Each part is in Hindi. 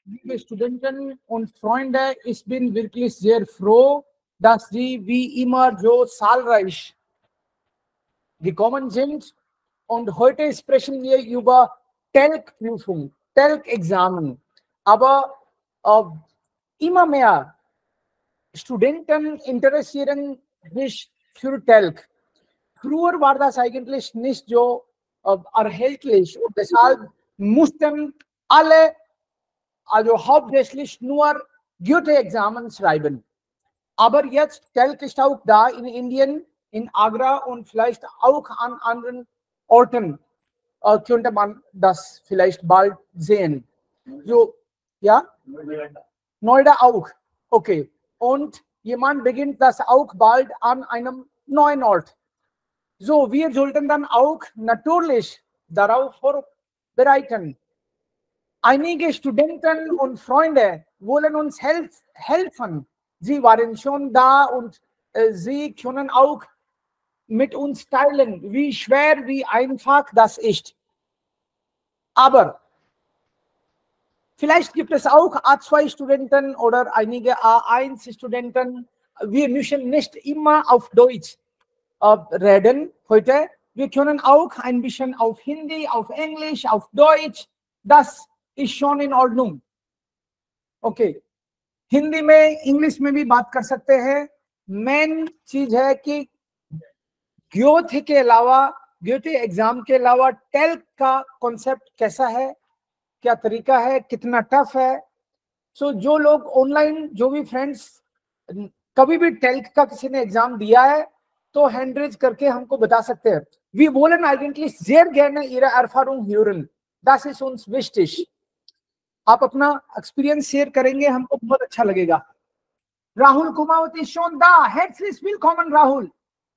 liebe Studenten und Freunde, ich bin wirklich sehr froh, dass Sie wie immer so zahlreich gekommen sind. Und heute sprechen wir über TELC-Prüfung, TELC-Examen. Aber immer mehr Studenten interessieren sich für TELC. Früher war das eigentlich nicht so erhältlich und deshalb mussten alle, also hauptsächlich nur Goethe-Examen schreiben. Aber jetzt TELC ist auch da in Indien, in Agra und vielleicht auch an anderen Orten könnte man das vielleicht bald sehen. So, ja? Noida auch. Okay. Und jemand beginnt das auch bald an einem neuen Ort. So, wir sollten dann auch natürlich darauf vorbereiten. Einige Studenten und Freunde wollen uns helfen. Sie waren schon da und sie können auch mit uns teilen, wie schwer, wie einfach das ist. Aber vielleicht gibt es auch A2-Studenten oder einige A1-Studenten. Wir müssen nicht immer auf Deutsch reden heute. Wir können auch ein bisschen auf Hindi, auf Englisch, auf Deutsch. Das ist schon in Ordnung. Okay Hindi में इंग्लिश में भी बात कर सकते हैं। मेन चीज है कि ग्योथे के अलावा, ग्योथे एग्जाम के अलावा टेल्क का कॉन्सेप्ट कैसा है, क्या तरीका है, कितना टफ है। सो जो लोग ऑनलाइन, जो भी फ्रेंड्स कभी भी टेल्क का किसी ने एग्जाम दिया है तो हैंड रेज करके हमको बता सकते हैं। वी wollen eigentlich sehr gerne Ihre Erfahrung hören. Das ist uns wichtig. आप अपना एक्सपीरियंस शेयर करेंगे, हमको बहुत अच्छा लगेगा। Rahul Kumawati schon da. Herzlich willkommen, Rahul.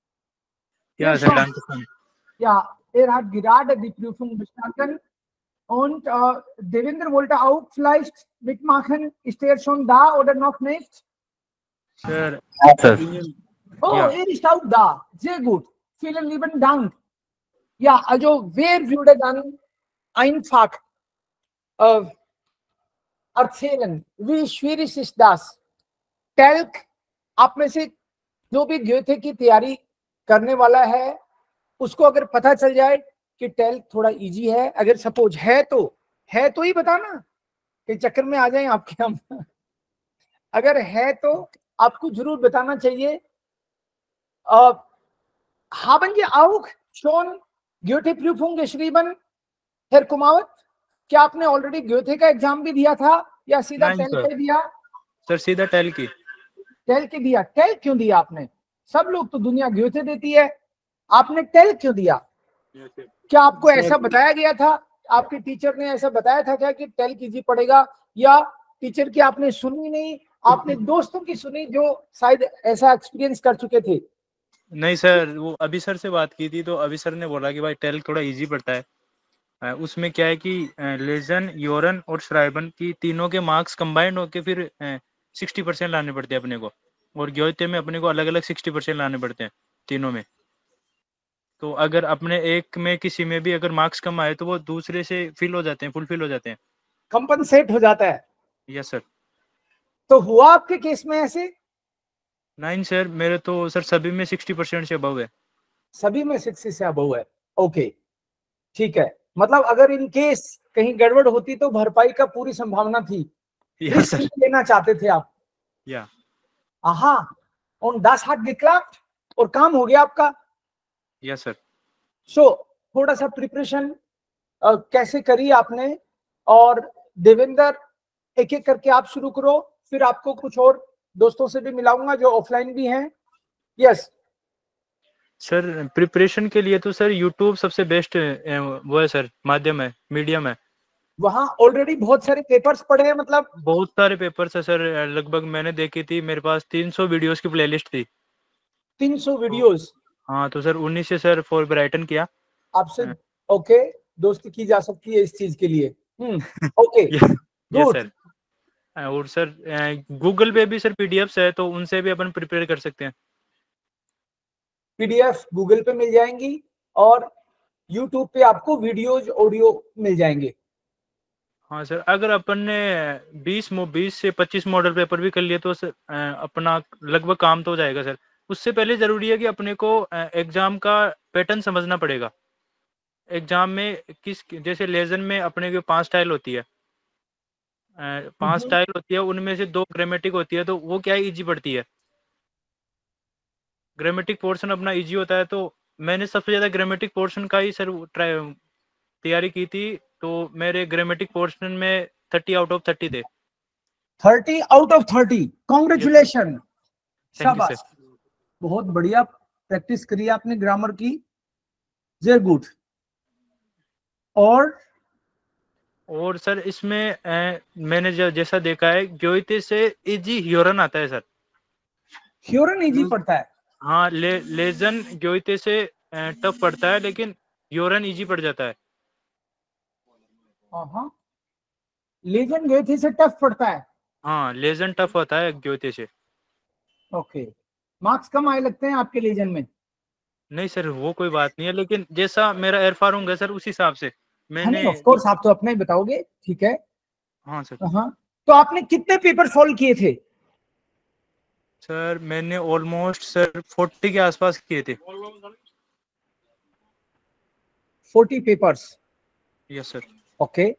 Ja, sehr danke schön. Ja, hat gerade die Prüfung bestanden. Und Devendra wollte auch vielleicht mitmachen. Ist schon da oder noch nicht? Sir. Oh, ja. Ist auch da. Sehr gut. Vielen lieben Dank. Ja, also wer würde dann einfach erzählen, wie schwierig ist das? टेल्क, आप में से जो भी गोथे की तैयारी करने वाला है उसको अगर पता चल जाए कि टेल्क थोड़ा इजी है, अगर सपोज है तो ही बताना कि चक्कर में आ जाए आपके हम। अगर है तो आपको जरूर बताना चाहिए। haben Sie auch schon Goethe-Prüfung geschrieben, Herr Kumawat? क्या आपने ऑलरेडी गोथे का एग्जाम भी दिया था या सीधा टेल्क का दिया? सर सीधा टेल्क की। टेल्क दिया। टेल्क क्यों दिया आपने? सब लोग तो दुनिया गोथे देती है, आपने टेल्क क्यों दिया? क्या आपको ऐसा बताया गया था, आपके टीचर ने ऐसा बताया था क्या कि टेल्क इजी पड़ेगा, या टीचर की आपने सुनी नहीं, आपने दोस्तों की सुनी जो शायद ऐसा एक्सपीरियंस कर चुके थे? नहीं सर, वो अभी सर से बात की थी तो अभी सर ने बोला कि भाई टेल्क थोड़ा इजी पड़ता है। उसमें क्या है कि लेजन, योरन और श्राइबन की तीनों के मार्क्स कंबाइंड होके फिर 60% लाने पड़ते हैं अपने को, और गोथे में अपने को अलग अलग 60% लाने पड़ते हैं तीनों में। तो अगर अपने एक में किसी में भी अगर मार्क्स कम आए तो वो दूसरे से फिल हो जाते हैं, फुलफिल हो जाते हैं, कंपनसेट हो जाता है। Yes sir. तो हुआ आपके केस में ऐसे? नहीं सर, मेरे तो सर सभी में 60% से अबव है। सभी में 60 से अबव है। ओके, ठीक है। मतलब अगर इन केस कहीं गड़बड़ होती तो भरपाई का पूरी संभावना थी, रिस्क लेना चाहते थे आप। या आहा, और 10 हाथ geklappt और काम हो गया आपका। Yes sir. सो थोड़ा सा प्रिपरेशन कैसे करी आपने? और देवेंद्र, एक एक करके आप शुरू करो, फिर आपको कुछ और दोस्तों से भी मिलाऊंगा जो ऑफलाइन भी हैं। यस सर, प्रिपरेशन के लिए तो सर यूट्यूब सबसे बेस्ट वो है सर, माध्यम है, मीडियम है। वहाँ ऑलरेडी बहुत सारे पेपर्स पढ़े हैं, मतलब बहुत सारे पेपर्स है सर, लगभग मैंने देखी थी, मेरे पास 300 वीडियोस की प्लेलिस्ट थी। 300 वीडियोस? हाँ, तो सर 19 से सर फॉरब्राइटन किया आपसे। ओके, दोस्ती की जा सकती है इस चीज के लिए। Okay yes sir. और सर गूगल पे भी सर पीडीएफ्स है, तो उनसे भी अपन प्रिपेयर कर सकते हैं। पीडीएफ गूगल पे मिल जाएंगी और यूट्यूब पे आपको वीडियोज, ऑडियो मिल जाएंगे। हाँ सर, अगर अपन ने 20 से 25 मॉडल पेपर भी कर लिए तो सर अपना लगभग काम तो हो जाएगा सर। उससे पहले जरूरी है कि अपने को एग्जाम का पैटर्न समझना पड़ेगा। एग्जाम में किस, जैसे लेजन में अपने को 5 स्टाइल होती है, 5 स्टाइल होती है, उनमें से 2 ग्रामेटिक होती है, तो वो क्या है, इजी पड़ती है। ग्रामेटिक पोर्शन अपना इजी होता है, तो मैंने सबसे ज़्यादा ग्रामेटिक पोर्शन का ही सर तैयारी की थी, तो मेरे ग्रामेटिक पोर्शन में 30 आउट ऑफ 30 थे। 30 out of 30, congratulation, thank you sir. शाबाश, बहुत बढ़िया प्रैक्टिस करी आपने ग्रामर की, वेरी गुड। और सर इसमें मैंने जैसा देखा है, ग्योइते से इजी ह्योरन आता है सर। ह्योरन इजी पड़ता है? हाँ, लेजन ग्योइते से टफ पड़ता है, लेकिन ह्योरन इजी पड़ जाता है। हाँ, लेजन गए थे से टफ पड़ता है? हाँ, लेजन टफ होता है ग्योइते से। ओके, मार्क्स कम आए लगते हैं आपके लेजन में? नहीं सर, वो कोई बात नहीं है, लेकिन जैसा मेरा एरफार होगा सर, उस हिसाब से हाँ नहीं, मैंने। ऑफ कोर्स आप तो अपना ही बताओगे, ठीक है। हाँ सर। हाँ, तो आपने कितने पेपर सॉल्व किए थे? सर मैंने ऑलमोस्ट सर 40 के आसपास किए थे। 40 पेपर्स? Yes sir. ओके,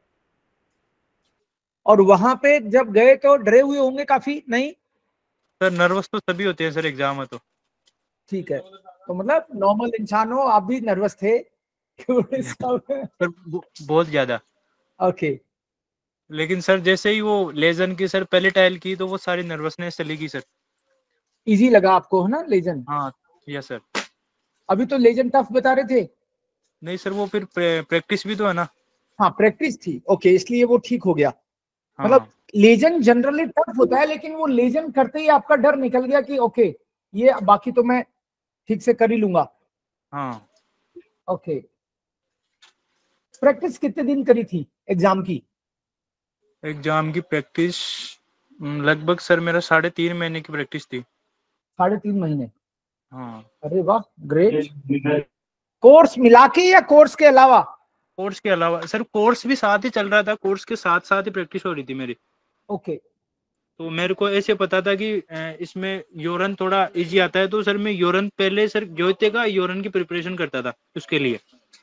और वहां पे जब गए तो डरे हुए होंगे काफी, नहीं? सर नर्वस तो सभी होते हैं सर एग्जाम में तो। ठीक है, तो मतलब नॉर्मल इंसान हो, आप भी नर्वस थे? सर बहुत ज्यादा। ओके, लेकिन सर जैसे ही वो लेजन की सर पहले टाइल की, तो वो सारी नर्वसनेस चली गई सर। इजी लगा आपको, है ना लेजन? हाँ। Yes sir. अभी तो लेजन टफ बता रहे थे। नहीं सर, वो फिर प्रैक्टिस भी तो है ना। हाँ, प्रैक्टिस थी, ओके, इसलिए वो ठीक हो गया। मतलब हाँ। लेजन जनरली टफ होता है, लेकिन वो लेजन करते ही आपका डर निकल गया कि ओके, ये बाकी तो मैं ठीक से कर ही लूंगा। हाँ। ओके, प्रैक्टिस कितने दिन करी थी एग्जाम की? एग्जाम की प्रैक्टिस लगभग सर मेरा 3.5 महीने की प्रैक्टिस थी। 3.5 महीने? हाँ। अरे वाह, ग्रेट। कोर्स मिला के या कोर्स के अलावा? कोर्स के अलावा सर, कोर्स भी साथ ही चल रहा था, कोर्स के साथ साथ ही प्रैक्टिस हो रही थी मेरी। ओके, तो मेरे को ऐसे पता था कि इसमें यूरन थोड़ा इजी आता है, तो सर मैं यूरन पहले सर ग्योते का यूरन की प्रिपरेशन करता था उसके लिए।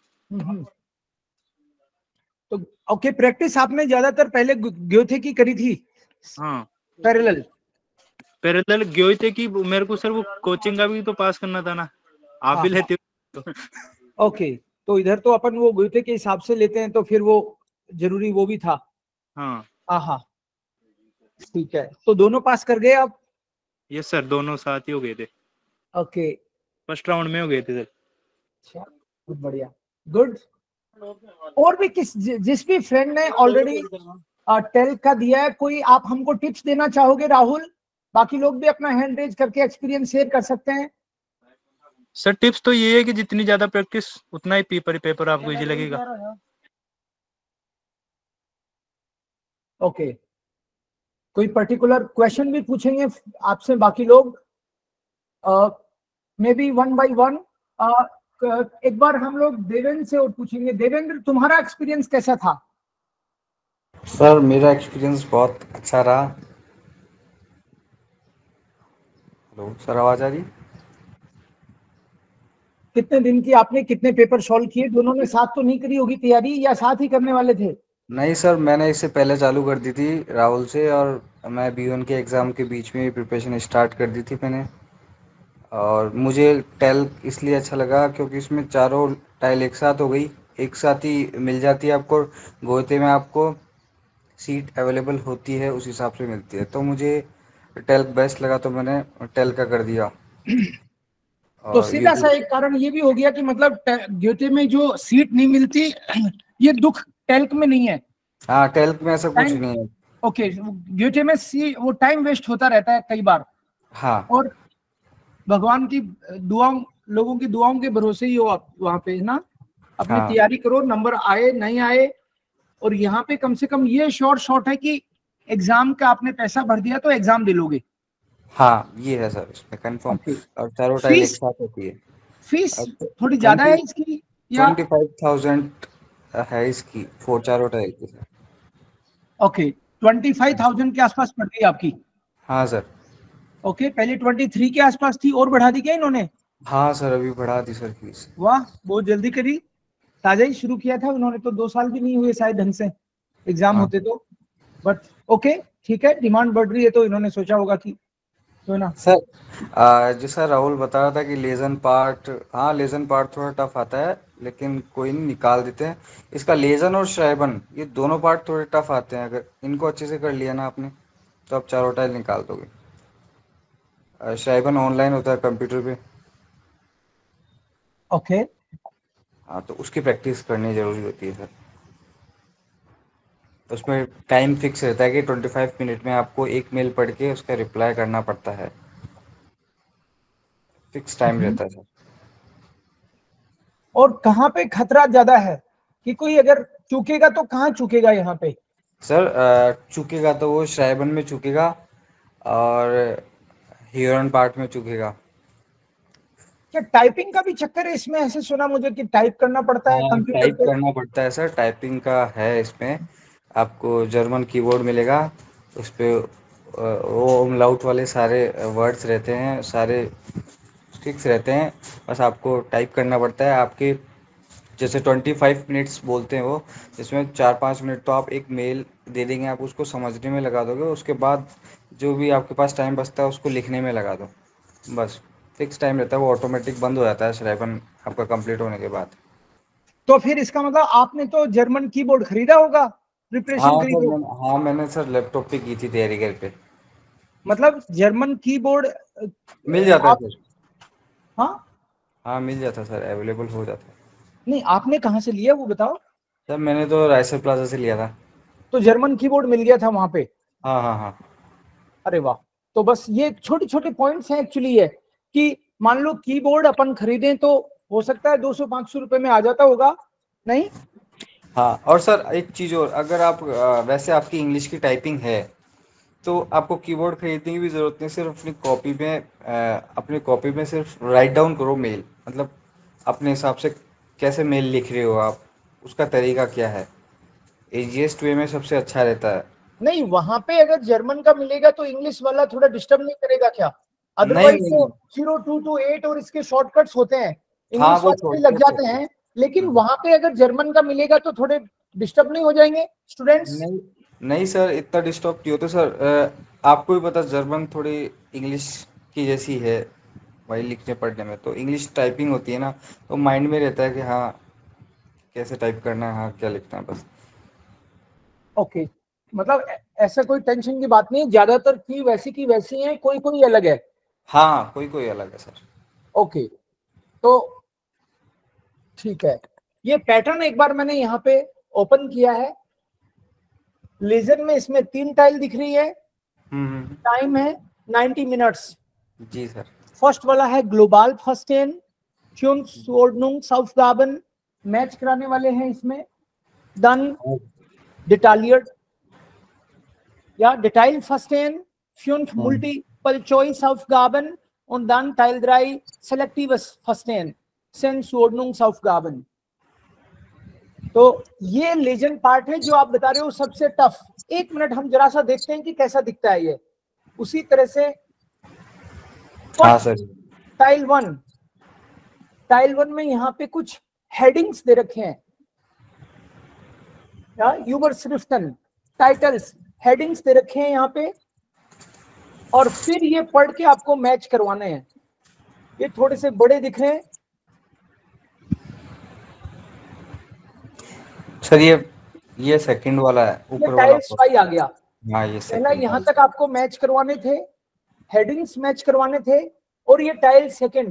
तो ओके, प्रैक्टिस आपने ज्यादातर पहले ग्योथे की करी थी? हाँ, पैरेलल? पैरेलल ग्योते की। मेरे को सर वो कोचिंग का भी तो पास करना था ना, आप हाँ भी हाँ, लेते हो। ओके, तो इधर तो अपन वो ग्योथे के हिसाब से लेते हैं, तो फिर वो जरूरी वो भी था। हाँ। हाँ हाँ, ठीक है, तो दोनों पास कर गए आप? यस सर, दोनों साथ ही हो गए थे, ओके, फर्स्ट राउंड में हो गए थे सर। अच्छा, बहुत बढ़िया, गुड। और भी जिस भी फ्रेंड ने ऑलरेडी टेल का दिया है, कोई आप हमको टिप्स देना चाहोगे राहुल? बाकी लोग भी अपना हैंड रेज करके एक्सपीरियंस शेयर कर सकते हैं। सर टिप्स तो ये है कि जितनी ज्यादा प्रैक्टिस उतना ही पेपर आपको इजी लगेगा। ओके, कोई पर्टिकुलर क्वेश्चन भी पूछेंगे आपसे बाकी लोग, maybe one by one. एक बार हम लोग देवेंद्र से और पूछेंगे। देवेंद्र, तुम्हारा एक्सपीरियंस कैसा था? सर मेरा एक्सपीरियंस बहुत अच्छा रहा। हेलो सर, आवाज आ रही? कितने दिन की आपने कितने पेपर सॉल्व किए? दोनों ने साथ तो नहीं करी होगी तैयारी, या साथ ही करने वाले थे? नहीं सर, मैंने इससे पहले चालू कर दी थी राहुल से, और मैं B1 के एग्ज़ाम के बीच में प्रिपरेशन स्टार्ट कर दी थी मैंने। और मुझे टेल इसलिए अच्छा लगा क्योंकि इसमें चारों टाइल एक साथ हो गई, एक साथ ही मिल जाती है आपको। गोते में आपको सीट अवेलेबल होती है, उस हिसाब से मिलती है, तो मुझे टेल बेस्ट लगा, तो मैंने टेल का कर दिया। तो और सीधा सा एक कारण ये भी हो गया कि मतलब ग्योते में जो सीट नहीं मिलती, ये दुख टेल्क में नहीं है। हाँ, टेल्क में ऐसा कुछ टाइम, नहीं है। ओके, ग्योते में वो टाइम वेस्ट होता रहता है कई बार, हाँ और भगवान की दुआओं, लोगों की दुआओं के भरोसे ही हो आप वहां पे, है ना? अपनी हाँ तैयारी करो, नंबर आए नहीं आए, और यहाँ पे कम से कम ये शॉर्ट है कि एग्जाम का आपने पैसा भर दिया तो एग्जाम दे लोगे। हाँ, ये है सर इसमें कंफर्म। ओके, और चारों टाइल एक फीस, साथ होती है। फीस अब थोड़ी ज्यादा है 20 इसकी, या? 25,000 है इसकी, 4 चारों टाइल की सर। ओके, 25,000 के आसपास पड़ गई आपकी। हाँ सर। ओके, पहले 23 के आसपास थी और बढ़ा दी क्या इन्होंने? हाँ सर, अभी बढ़ा दी सर फीस। वाह, बहुत जल्दी करी। ताजा ही शुरू किया था उन्होंने तो, 2 साल भी नहीं हुए शायद ढंग से एग्जाम हाँ होते तो। बट ओके, ठीक है, डिमांड बढ़ रही है तो इन्होंने सोचा होगा कि तो ना। सर, जो सर राहुल बता रहा था कि लेजन पार्ट, हाँ लेजन पार्ट थोड़ा टफ आता है, लेकिन कोई नहीं, निकाल देते हैं इसका। लेजन और श्राइबन ये दोनों पार्ट थोड़े टफ आते हैं, अगर इनको अच्छे से कर लिया ना आपने तो आप चारों टाइल निकाल दोगे। श्राइबन ऑनलाइन होता है कंप्यूटर पे। ओके, हाँ, तो उसकी प्रैक्टिस करनी जरूरी होती है सर। उसमें टाइम फिक्स रहता है कि 25 मिनट में आपको एक मेल पढ़ के उसका रिप्लाई करना पड़ता है। फिक्स टाइम रहता है सर। और कहाँ पे खतरा ज्यादा है कि कोई अगर चूकेगा तो कहाँ चूकेगा यहाँ पे? सर चुकेगा तो वो श्राइबन में चुकेगा और ह्यूरन पार्ट में चुकेगा। क्या टाइपिंग का भी चक्कर है इसमें? ऐसे सुना मुझे कि टाइप करना पड़ता है हाँ, कंप्यूटर टाइप पे। करना पड़ता है सर, टाइपिंग का है इसमें। आपको जर्मन कीबोर्ड मिलेगा, उस पे वो अमलाउट वाले सारे वर्ड्स रहते हैं, सारे फिक्स रहते हैं। बस आपको टाइप करना पड़ता है। आपके जैसे 25 मिनट्स बोलते हैं वो, जिसमें 4-5 मिनट तो आप एक मेल दे देंगे, आप उसको समझने में लगा दोगे, उसके बाद जो भी आपके पास टाइम बचता है उसको लिखने में लगा दो। बस फिक्स टाइम रहता है, वो ऑटोमेटिक बंद हो जाता है श्राइबन आपका कंप्लीट होने के बाद। तो फिर इसका मतलब आपने तो जर्मन कीबोर्ड खरीदा होगा हाँ प्रिपरेशन करी सर, तो? मैंने सर लैपटॉप पे की थी तैयारी घर पे। मतलब जर्मन कीबोर्ड मिल जाता है आप, सर। हाँ? हाँ मिल जाता है सर, अवेलेबल हो जाता है। नहीं, आपने कहाँ से लिया वो बताओ? सर मैंने तो रायसर प्लाजा से लिया था। तो जर्मन कीबोर्ड मिल गया था वहां पे? हाँ हाँ हाँ। अरे वाह। तो बस ये छोटे छोटे पॉइंट्स हैं एक्चुअली, है कि मान लो कीबोर्ड अपन खरीदें तो हो सकता है 200-500 रुपए में आ जाता होगा, नहीं? हाँ, और सर एक चीज़ और, अगर आप वैसे आपकी इंग्लिश की टाइपिंग है तो आपको कीबोर्ड खरीदने की भी ज़रूरत नहीं। सिर्फ अपनी कॉपी में सिर्फ राइट डाउन करो मेल, मतलब अपने हिसाब से कैसे मेल लिख रहे हो आप, उसका तरीका क्या है, ईजीएस्ट वे में सबसे अच्छा रहता है। नहीं, वहां पे अगर जर्मन का मिलेगा तो इंग्लिश वाला थोड़ा डिस्टर्ब नहीं करेगा क्या? नहीं अदरवाइज तो नहीं। 0228 और इसके शॉर्टकट्स होते हैं, हाँ इंग्लिश वो वाले भी लग शॉर्टकट जाते होते हैं। लेकिन हैं। वहां पे अगर जर्मन का मिलेगा तो थोड़े डिस्टर्ब नहीं हो जाएंगे स्टूडेंट्स? नहीं नहीं सर, इतना डिस्टर्ब नहीं होता सर। आपको भी पता, जर्मन थोड़ी इंग्लिश की जैसी है वही लिखने पढ़ने में, तो इंग्लिश टाइपिंग होती है ना, तो माइंड में रहता है कि हाँ कैसे टाइप करना है, हाँ क्या लिखना है बस। ओके, मतलब ऐसा कोई टेंशन की बात नहीं है, ज्यादातर की वैसी है, कोई कोई अलग है। हाँ कोई कोई अलग है सर। ओके, तो ठीक है। ये पैटर्न एक बार मैंने यहाँ पे ओपन किया है। लेजर में इसमें 3 टाइल दिख रही है। टाइम है 90 मिनट्स। जी सर। फर्स्ट वाला है ग्लोबल फर्स्टेन Ordnung Aufgaben, मैच कराने वाले हैं इसमें। Dann detailliert ja Detail verstehen, 5 Multiple Choice Aufgaben und dann Teil 3 Selektives Verstehen, Sensordnungsaufgaben। तो ये लेजेंड पार्ट है जो आप बता रहे हो सबसे टफ। 1 मिनट हम जरा सा देखते हैं कि कैसा दिखता है ये। उसी तरह से हाँ सर। टाइल 1 में यहाँ पे कुछ हेडिंग्स दे रखे हैं, यूबरश्रिफ्टन टाइटल्स, हेडिंग्स दे रखे हैं यहाँ पे, और फिर ये पढ़ के आपको मैच करवाने हैं। ये थोड़े से बड़े दिख रहे हैं सर। ये सेकंड वाला है, ये ऊपर वाला। टाइल्स वाई आ गया। हाँ ये पहला सेकंड यहाँ वाला। तक आपको मैच करवाने थे, हेडिंग्स मैच करवाने थे, और ये टाइल सेकंड।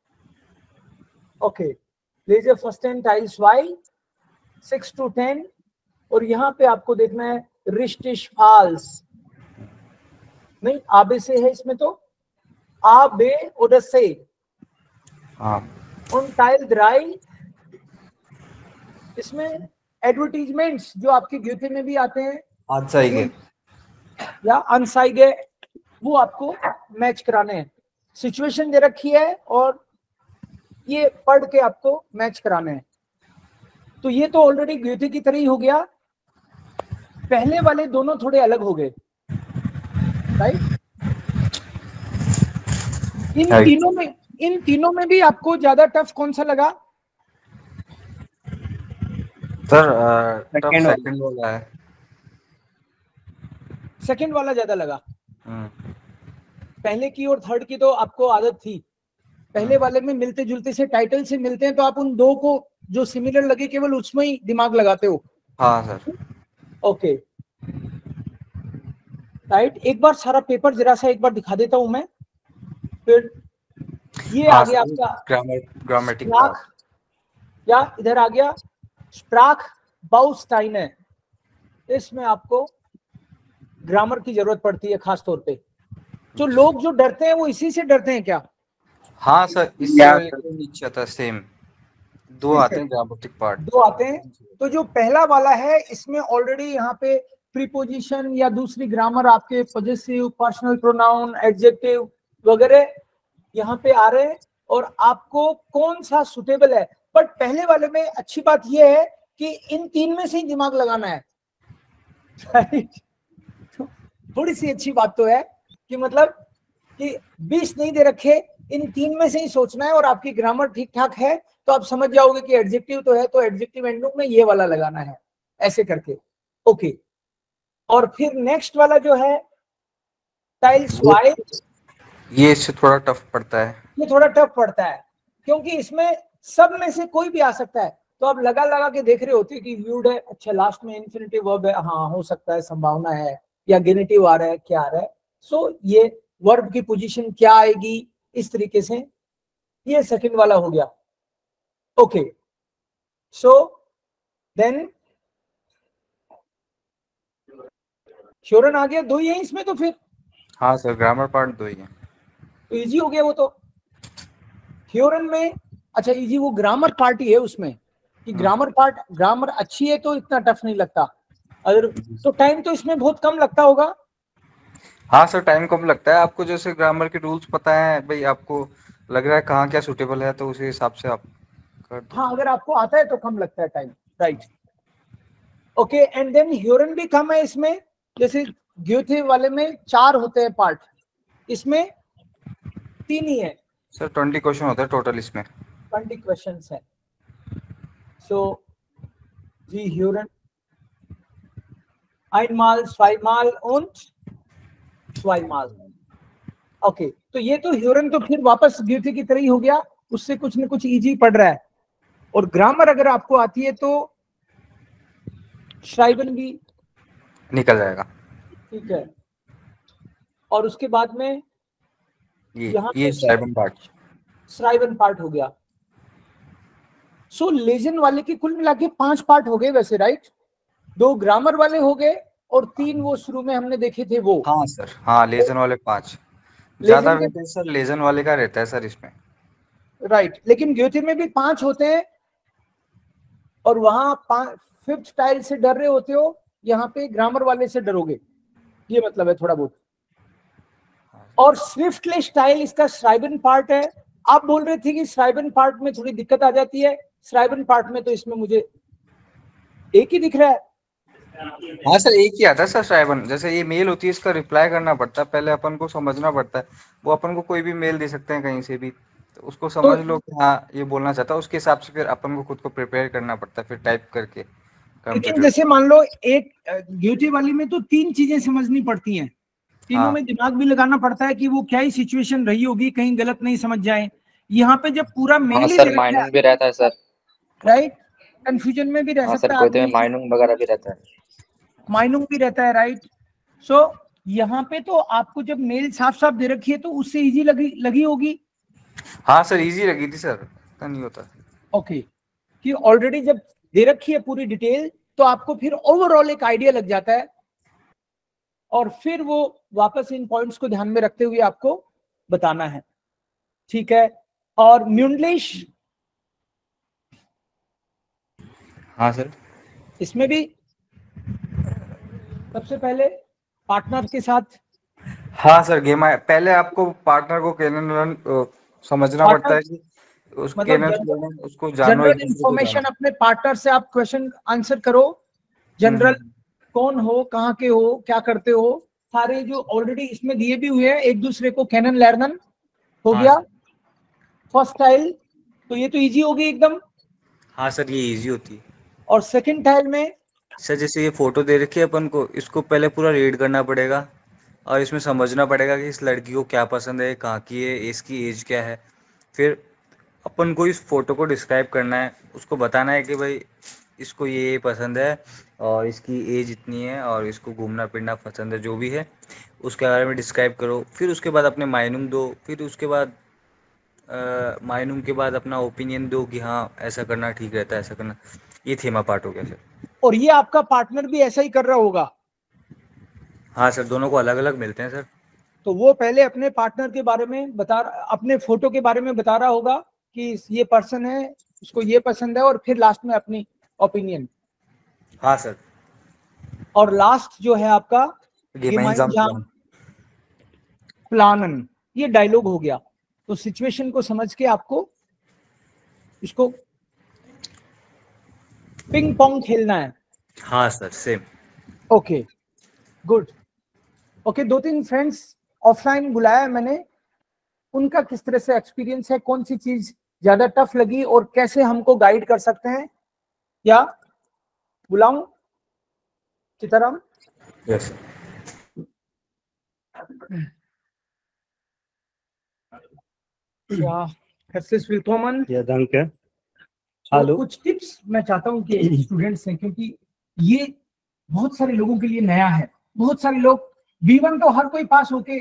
ओके, लेजर फर्स्ट एंड टाइल्स वाई 6 to 10, और यहाँ पे आपको देखना है रिश्टिश फाल्स, नहीं आबे से है इसमें, तो आबे oder से। हाँ उन टाइल द्राई, इसमें एडवर्टीजमेंट्स जो आपके ग्यूथे में भी आते हैं आज चाहिए। या अनसाइगे, वो आपको मैच कराने हैं। सिचुएशन दे रखी है और ये पढ़ के आपको मैच कराने हैं। तो ये तो ऑलरेडी ग्यूथे की तरह ही हो गया। पहले वाले दोनों थोड़े अलग हो गए, राइट? इन तीनों में भी आपको ज्यादा टफ कौन सा लगा? सर टफ सेकंड वाला है। सेकंड वाला ज्यादा लगा। पहले की और थर्ड की तो आपको आदत थी, पहले वाले में मिलते जुलते से टाइटल से मिलते हैं, तो आप उन दो को जो सिमिलर लगे केवल उसमें ही दिमाग लगाते हो। हाँ सर। Okay, right. एक बार सारा पेपर जरा सा एक बार दिखा देता हूं मैं, फिर ये हाँ, आ गया आपका ग्रामेटिक स्प्राख, या इधर आ गया स्प्राख बाउस्टाइन है। इसमें आपको ग्रामर की जरूरत पड़ती है खास तौर पे। जो लोग जो डरते हैं वो इसी से डरते हैं क्या? हाँ सर, इससे नीचे आता सेम दो आते हैं ग्रामेटिक पार्ट, दो आते हैं। तो जो पहला वाला है इसमें ऑलरेडी यहाँ पे प्रीपोजिशन या दूसरी ग्रामर आपके पॉजेसिव, पर्सनल प्रोनाउन, एडजेक्टिव वगैरह यहाँ पे आ रहे हैं, और आपको कौन सा सुटेबल है। बट पहले वाले में अच्छी बात यह है कि इन तीन में से ही दिमाग लगाना है। थोड़ी सी अच्छी बात तो है कि मतलब कि 20 नहीं दे रखे, इन तीन में से ही सोचना है, और आपकी ग्रामर ठीक ठाक है तो आप समझ जाओगे कि एडजेक्टिव तो है, तो एडजेक्टिव एंडिंग में ये वाला लगाना है, ऐसे करके। ओके, और फिर नेक्स्ट वाला जो है टाइल्स वाई, ये इससे थोड़ा टफ पड़ता है। ये थोड़ा टफ पड़ता है क्योंकि इसमें सब में से कोई भी आ सकता है। तो आप लगा लगा के देख रहे होते कि व्यूड है, अच्छा लास्ट में इन्फिनिटिव वर्ब है, हाँ हो सकता है, संभावना है, या गेनेटिव आ रहा है, क्या आ रहा है। सो ये वर्ब की पोजीशन क्या आएगी, इस तरीके से। ये सेकंड वाला हो गया। ओके, सो देन श्योरन आ गया। दो ही है इसमें तो फिर। हाँ सर, ग्रामर पार्ट दो ही है तो इजी हो गया वो तो। थ्योरम में अच्छा इजी वो ग्रामर पार्ट ही है उसमें, कि ग्रामर पार्ट, ग्रामर अच्छी है तो इतना टफ नहीं लगता। अगर तो टाइम तो इसमें बहुत कम लगता होगा। हाँ सर, टाइम कम लगता है। आपको जैसे ग्रामर के रूल्स पता है भाई, आपको लग रहा है कहाँ क्या सूटेबल है, तो उसी हिसाब से आप कर दो। हाँ, अगर आपको आता है तो कम लगता है time, right. Okay, and then ह्यूरन भी कम है इसमें। जैसे ग्योथे वाले में 4 होते हैं पार्ट, इसमें 3 ही है। सर 20 क्वेश्चन होता है टोटल इसमें। 20 क्वेश्चंस है। सो जी ह्यूरन einmal, zweimal und zweimal। Okay, तो ये तो ह्यूरन तो फिर वापस ग्योथे की तरह ही हो गया, उससे कुछ न कुछ इजी पड़ रहा है। और ग्रामर अगर आपको आती है तो श्राइबन भी निकल जाएगा, ठीक है। और उसके बाद में ये श्राइबन पार्ट हो गया। सो लेजन वाले के कुल मिला के 5 पार्ट हो गए वैसे, राइट? 2 ग्रामर वाले हो गए और 3 वो शुरू में हमने देखे थे वो। हाँ सर, हाँ लेजन वाले 5 ज्यादा वेटेज सर लेजन वाले का रहता है सर इसमें, राइट। लेकिन ग्योथे में भी 5 होते हैं, और वहां 5th टाइल से डर रहे होते हो, यहाँ पे ग्रामर वाले से डरोगे, ये मतलब है थोड़ा बहुत। और स्विफ्टली स्टाइल इसका श्राइबन पार्ट है। आप बोल रहे थे कि श्राइबन पार्ट में थोड़ी दिक्कत आ जाती है, श्राइबन पार्ट में तो इसमें मुझे एक ही दिख रहा है। हाँ सर, एक ही आता है सर श्राइबन। जैसे ये मेल होती है, इसका रिप्लाई करना पड़ता है, पहले अपन को समझना पड़ता है। वो अपन को कोई भी मेल दे सकते हैं कहीं से भी, तो उसको समझ लो कि हाँ ये बोलना चाहता है, उसके हिसाब से फिर अपन को खुद को प्रिपेयर करना पड़ता है, फिर टाइप करके। लेकिन जैसे मान लो एक ड्यूटी वाली में तो 3 चीजें समझनी पड़ती हैं, तीनों में दिमाग भी लगाना पड़ता है कि वो क्या ही सिचुएशन रही होगी, कहीं गलत नहीं समझ जाए। यहाँ पे जब पूरा मेल ही सर माइनिंग भी रहता है सर, राइट, कंफ्यूजन में भी रह सकता है। सर माइनिंग वगैरह भी रहता है, माइनिंग भी रहता है, राइट। सो यहाँ पे तो आपको जब मेल साफ साफ दे रखी है तो उससे इजी लगी होगी। हाँ सर, इजी लगी थी सर, इतना नहीं होता। ओके, कि ऑलरेडी जब दे रखी है पूरी डिटेल तो आपको फिर ओवरऑल एक आइडिया लग जाता है, और फिर वो वापस इन पॉइंट्स को ध्यान में रखते हुए आपको बताना है, ठीक है। और म्यूंडलिश, हाँ सर, इसमें भी सबसे पहले पार्टनर के साथ। हाँ सर, गेम है। पहले आपको पार्टनर को कैनन समझना पड़ता है कि उस मतलब उसको जानो, जनरल इंफॉर्मेशन अपने पार्टनर से आप क्वेश्चन आंसर करो, जनरल कौन हो, कहाँ के हो, क्या करते हो, सारे जो ऑलरेडी इसमें दिए भी हुए हैं, एक दूसरे को कैनन लर्नन हो हाँ गया। सर। फर्स्ट टाइल तो ये तो इजी होगी एकदम। हाँ सर, ये इजी होती है और सेकंड टाइल में सर। जैसे ये फोटो दे रखी है अपन को, इसको पहले पूरा रीड करना पड़ेगा और इसमें समझना पड़ेगा कि इस लड़की को क्या पसंद है, कहाँ की है, इसकी एज क्या है। फिर अपन को इस फोटो को डिस्क्राइब करना है, उसको बताना है कि भाई इसको ये पसंद है और इसकी एज इतनी है और इसको घूमना फिरना पसंद है, जो भी है उसके बारे में डिस्क्राइब करो। फिर उसके बाद अपने मायनूम दो, फिर उसके बाद मायनूम के बाद अपना ओपिनियन दो कि हाँ ऐसा करना ठीक रहता है, ऐसा करना। ये थीमा पार्ट हो गया सर। और ये आपका पार्टनर भी ऐसा ही कर रहा होगा। हाँ सर, दोनों को अलग अलग मिलते हैं सर। तो वो पहले अपने पार्टनर के बारे में अपने फोटो के बारे में बता रहा होगा कि ये पर्सन है, उसको ये पसंद है, और फिर लास्ट में अपनी ओपिनियन। हाँ सर। और लास्ट जो है आपका gemeinsam प्लानन, ये डायलॉग हो गया। तो सिचुएशन को समझ के आपको इसको पिंग पोंग खेलना है। हाँ sir, same. Okay, good. Okay, 2-3 friends offline बुलाया है मैंने, उनका किस तरह से एक्सपीरियंस है, कौन सी चीज ज्यादा टफ लगी और कैसे हमको गाइड कर सकते हैं, या बुलाऊं चिताराम? यस। या herzlich willkommen। या danke। तो हेलो। कुछ टिप्स मैं चाहता हूं कि स्टूडेंट्स हैं, क्योंकि ये बहुत सारे लोगों के लिए नया है। बहुत सारे लोग B1 तो हर कोई पास होके,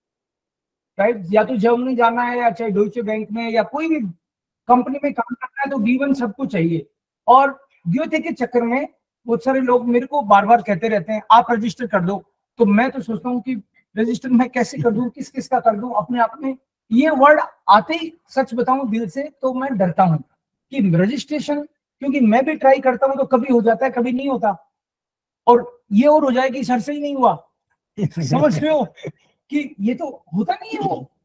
राइट, या तो जर्मनी जाना है या चाहे डॉइचे बैंक में या कोई भी कंपनी में काम करना है तो B1 सबको चाहिए। और द्योते के चक्कर में बहुत सारे लोग मेरे को बार बार कहते रहते हैं आप रजिस्टर कर दो। तो मैं तो सोचता हूँ कि रजिस्टर मैं कैसे कर दूं, किस किस का कर दूं। अपने आप में ये वर्ड आते ही, सच बताऊं दिल से, तो मैं डरता हूँ कि रजिस्ट्रेशन, क्योंकि मैं भी ट्राई करता हूँ तो कभी हो जाता है कभी नहीं होता। और ये और हो जाए कि सर से ही नहीं हुआ, समझ रहे हो कि ये तो होता नहीं है वो।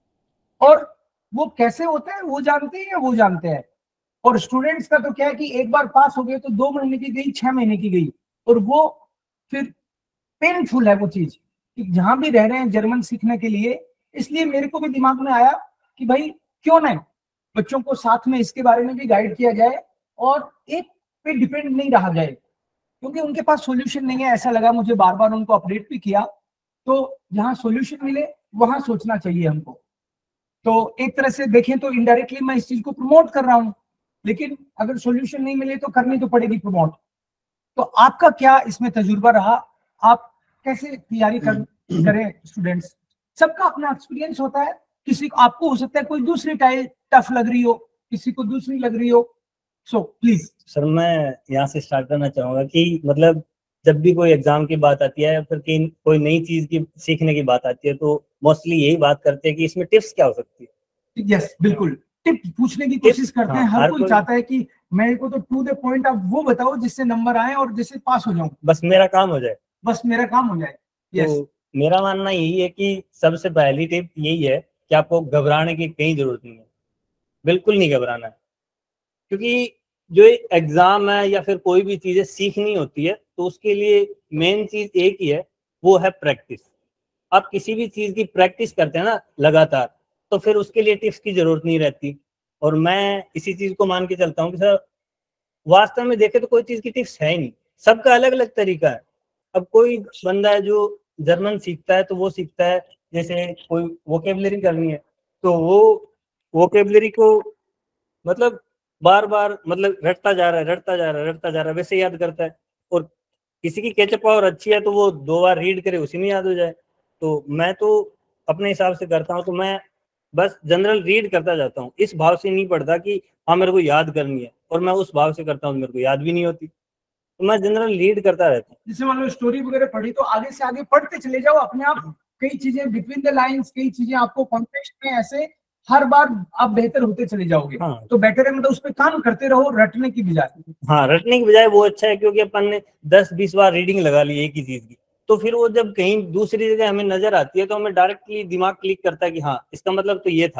और वो कैसे होता है वो जानते हैं या वो जानते हैं। और स्टूडेंट्स का तो क्या है कि एक बार पास हो गए तो 2 महीने की गई, 6 महीने की गई, और वो फिर पेनफुल है वो चीज कि जहां भी रह रहे हैं जर्मन सीखने के लिए। इसलिए मेरे को भी दिमाग में आया कि भाई क्यों ना बच्चों को साथ में इसके बारे में भी गाइड किया जाए और एक पे डिपेंड नहीं रहा जाए, क्योंकि उनके पास सॉल्यूशन नहीं है। ऐसा लगा मुझे, बार बार उनको अपडेट भी किया। तो जहां सॉल्यूशन मिले वहां सोचना चाहिए हमको। तो एक तरह से देखें तो इनडायरेक्टली मैं इस चीज को प्रमोट कर रहा हूं, लेकिन अगर सॉल्यूशन नहीं मिले तो करनी तो पड़ेगी प्रमोट। तो आपका क्या इसमें तजुर्बा रहा, आप कैसे तैयारी करें? स्टूडेंट्स सबका अपना एक्सपीरियंस होता है, किसी को, आपको हो सकता है कोई दूसरी टाइप टफ लग रही हो, किसी को दूसरी लग रही हो। सो प्लीज सर मैं यहाँ से स्टार्ट करना चाहूंगा कि मतलब जब भी कोई एग्जाम की बात आती है या फिर कोई नई चीज की सीखने की बात आती है तो मोस्टली यही बात करते हैं कि इसमें टिप्स क्या हो सकती है। यस, बिल्कुल टिप पूछने की कोशिश करते हैं। हर कोई चाहता है कि मेरे को तो टू द पॉइंट आप वो बताओ जिससे नंबर आए और जिससे पास हो जाऊं, बस मेरा काम हो जाए, बस मेरा काम हो जाए। यस, तो मेरा मानना यही है कि सबसे पहली टिप यही है कि आपको घबराने की कहीं जरूरत नहीं है, बिल्कुल नहीं घबराना है। क्योंकि जो एग्जाम है या फिर कोई भी चीजें सीखनी होती है तो उसके लिए मेन चीज एक ही है, वो है प्रैक्टिस। आप किसी भी चीज की प्रैक्टिस करते हैं ना लगातार, तो फिर उसके लिए टिप्स की जरूरत नहीं रहती। और मैं इसी चीज को मान के चलता हूँ कि सर वास्तव में देखे तो कोई चीज की टिप्स है ही नहीं, सबका अलग अलग तरीका है। अब कोई बंदा है जो जर्मन सीखता है तो वो सीखता है, जैसे कोई वोकेबलरी करनी है तो वो वोकेबलरी को मतलब बार बार मतलब रटता जा रहा है, रटता जा रहा है, रटता जा रहा है, वैसे याद करता है। और किसी की कैचअप पावर अच्छी है तो वो 2 बार रीड करे उसी में याद हो जाए। तो मैं तो अपने हिसाब से करता हूँ, तो मैं बस जनरल रीड करता जाता हूँ, इस भाव से नहीं पढ़ता कि हाँ मेरे को याद करनी है, और मैं उस भाव से करता हूँ मेरे को याद भी नहीं होती, तो मैं जनरल रीड करता रहता हूँ। जैसे मान लो स्टोरी वगैरह पढ़ी तो आगे से आगे पढ़ते चले जाओ अपने आप। कई चीजें बिटवीन द लाइंस, कई चीजें आपको कॉन्टेक्स्ट में, ऐसे हर बार आप बेहतर होते चले जाओगे। हाँ। तो बेटर है मतलब उस पर काम करते रहो रटने की बजाय। हाँ, रटने की बजाय वो अच्छा है, क्योंकि अपन ने 10-20 बार रीडिंग लगा ली एक ही चीज की, तो फिर वो जब कहीं दूसरी जगह हमें नजर आती है तो हमें डायरेक्टली दिमाग क्लिक करता है कि हाँ इसका मतलब तो ये था।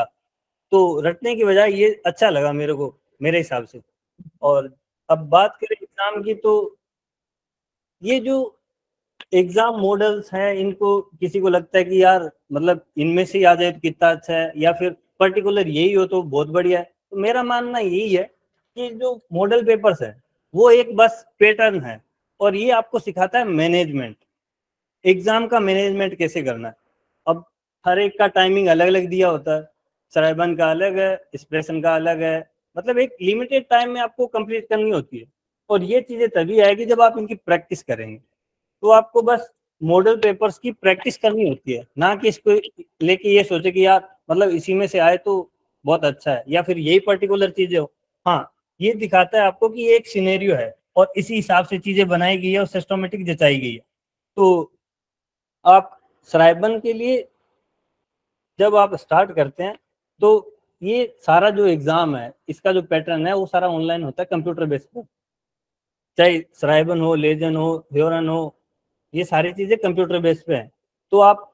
तो रटने की बजाय ये अच्छा लगा मेरे को, मेरे हिसाब से। और अब बात करें एग्जाम की, तो ये जो एग्जाम मॉडल्स हैं, इनको किसी को लगता है कि यार मतलब इनमें से ही आ जाए तो कितना अच्छा है, या फिर पर्टिकुलर यही हो तो बहुत बढ़िया है। तो मेरा मानना यही है कि जो मॉडल पेपर्स है वो एक बस पैटर्न है, और ये आपको सिखाता है मैनेजमेंट, एग्जाम का मैनेजमेंट कैसे करना है। अब हर एक का टाइमिंग अलग अलग दिया होता है, सराइबन का अलग है, एक्सप्रेशन का अलग है, मतलब एक लिमिटेड टाइम में आपको कंप्लीट करनी होती है। और ये चीजें तभी आएगी जब आप इनकी प्रैक्टिस करेंगे। तो आपको बस मॉडल पेपर्स की प्रैक्टिस करनी होती है, ना कि इसको लेके ये सोचे कि यार मतलब इसी में से आए तो बहुत अच्छा है, या फिर यही पर्टिकुलर चीजें हो। हाँ, ये दिखाता है आपको कि ये एक सिनेरियो है और इसी हिसाब से चीजें बनाई गई है और सिस्टमेटिक जचाई गई है। तो आप सराइबन के लिए जब आप स्टार्ट करते हैं तो ये सारा जो एग्जाम है इसका जो पैटर्न है वो सारा ऑनलाइन होता है, कंप्यूटर बेस्ड पर। चाहे सराइबन हो, लेजन हो, ह्योरन हो, ये सारी चीजें कंप्यूटर बेस्ड पे हैं। तो आप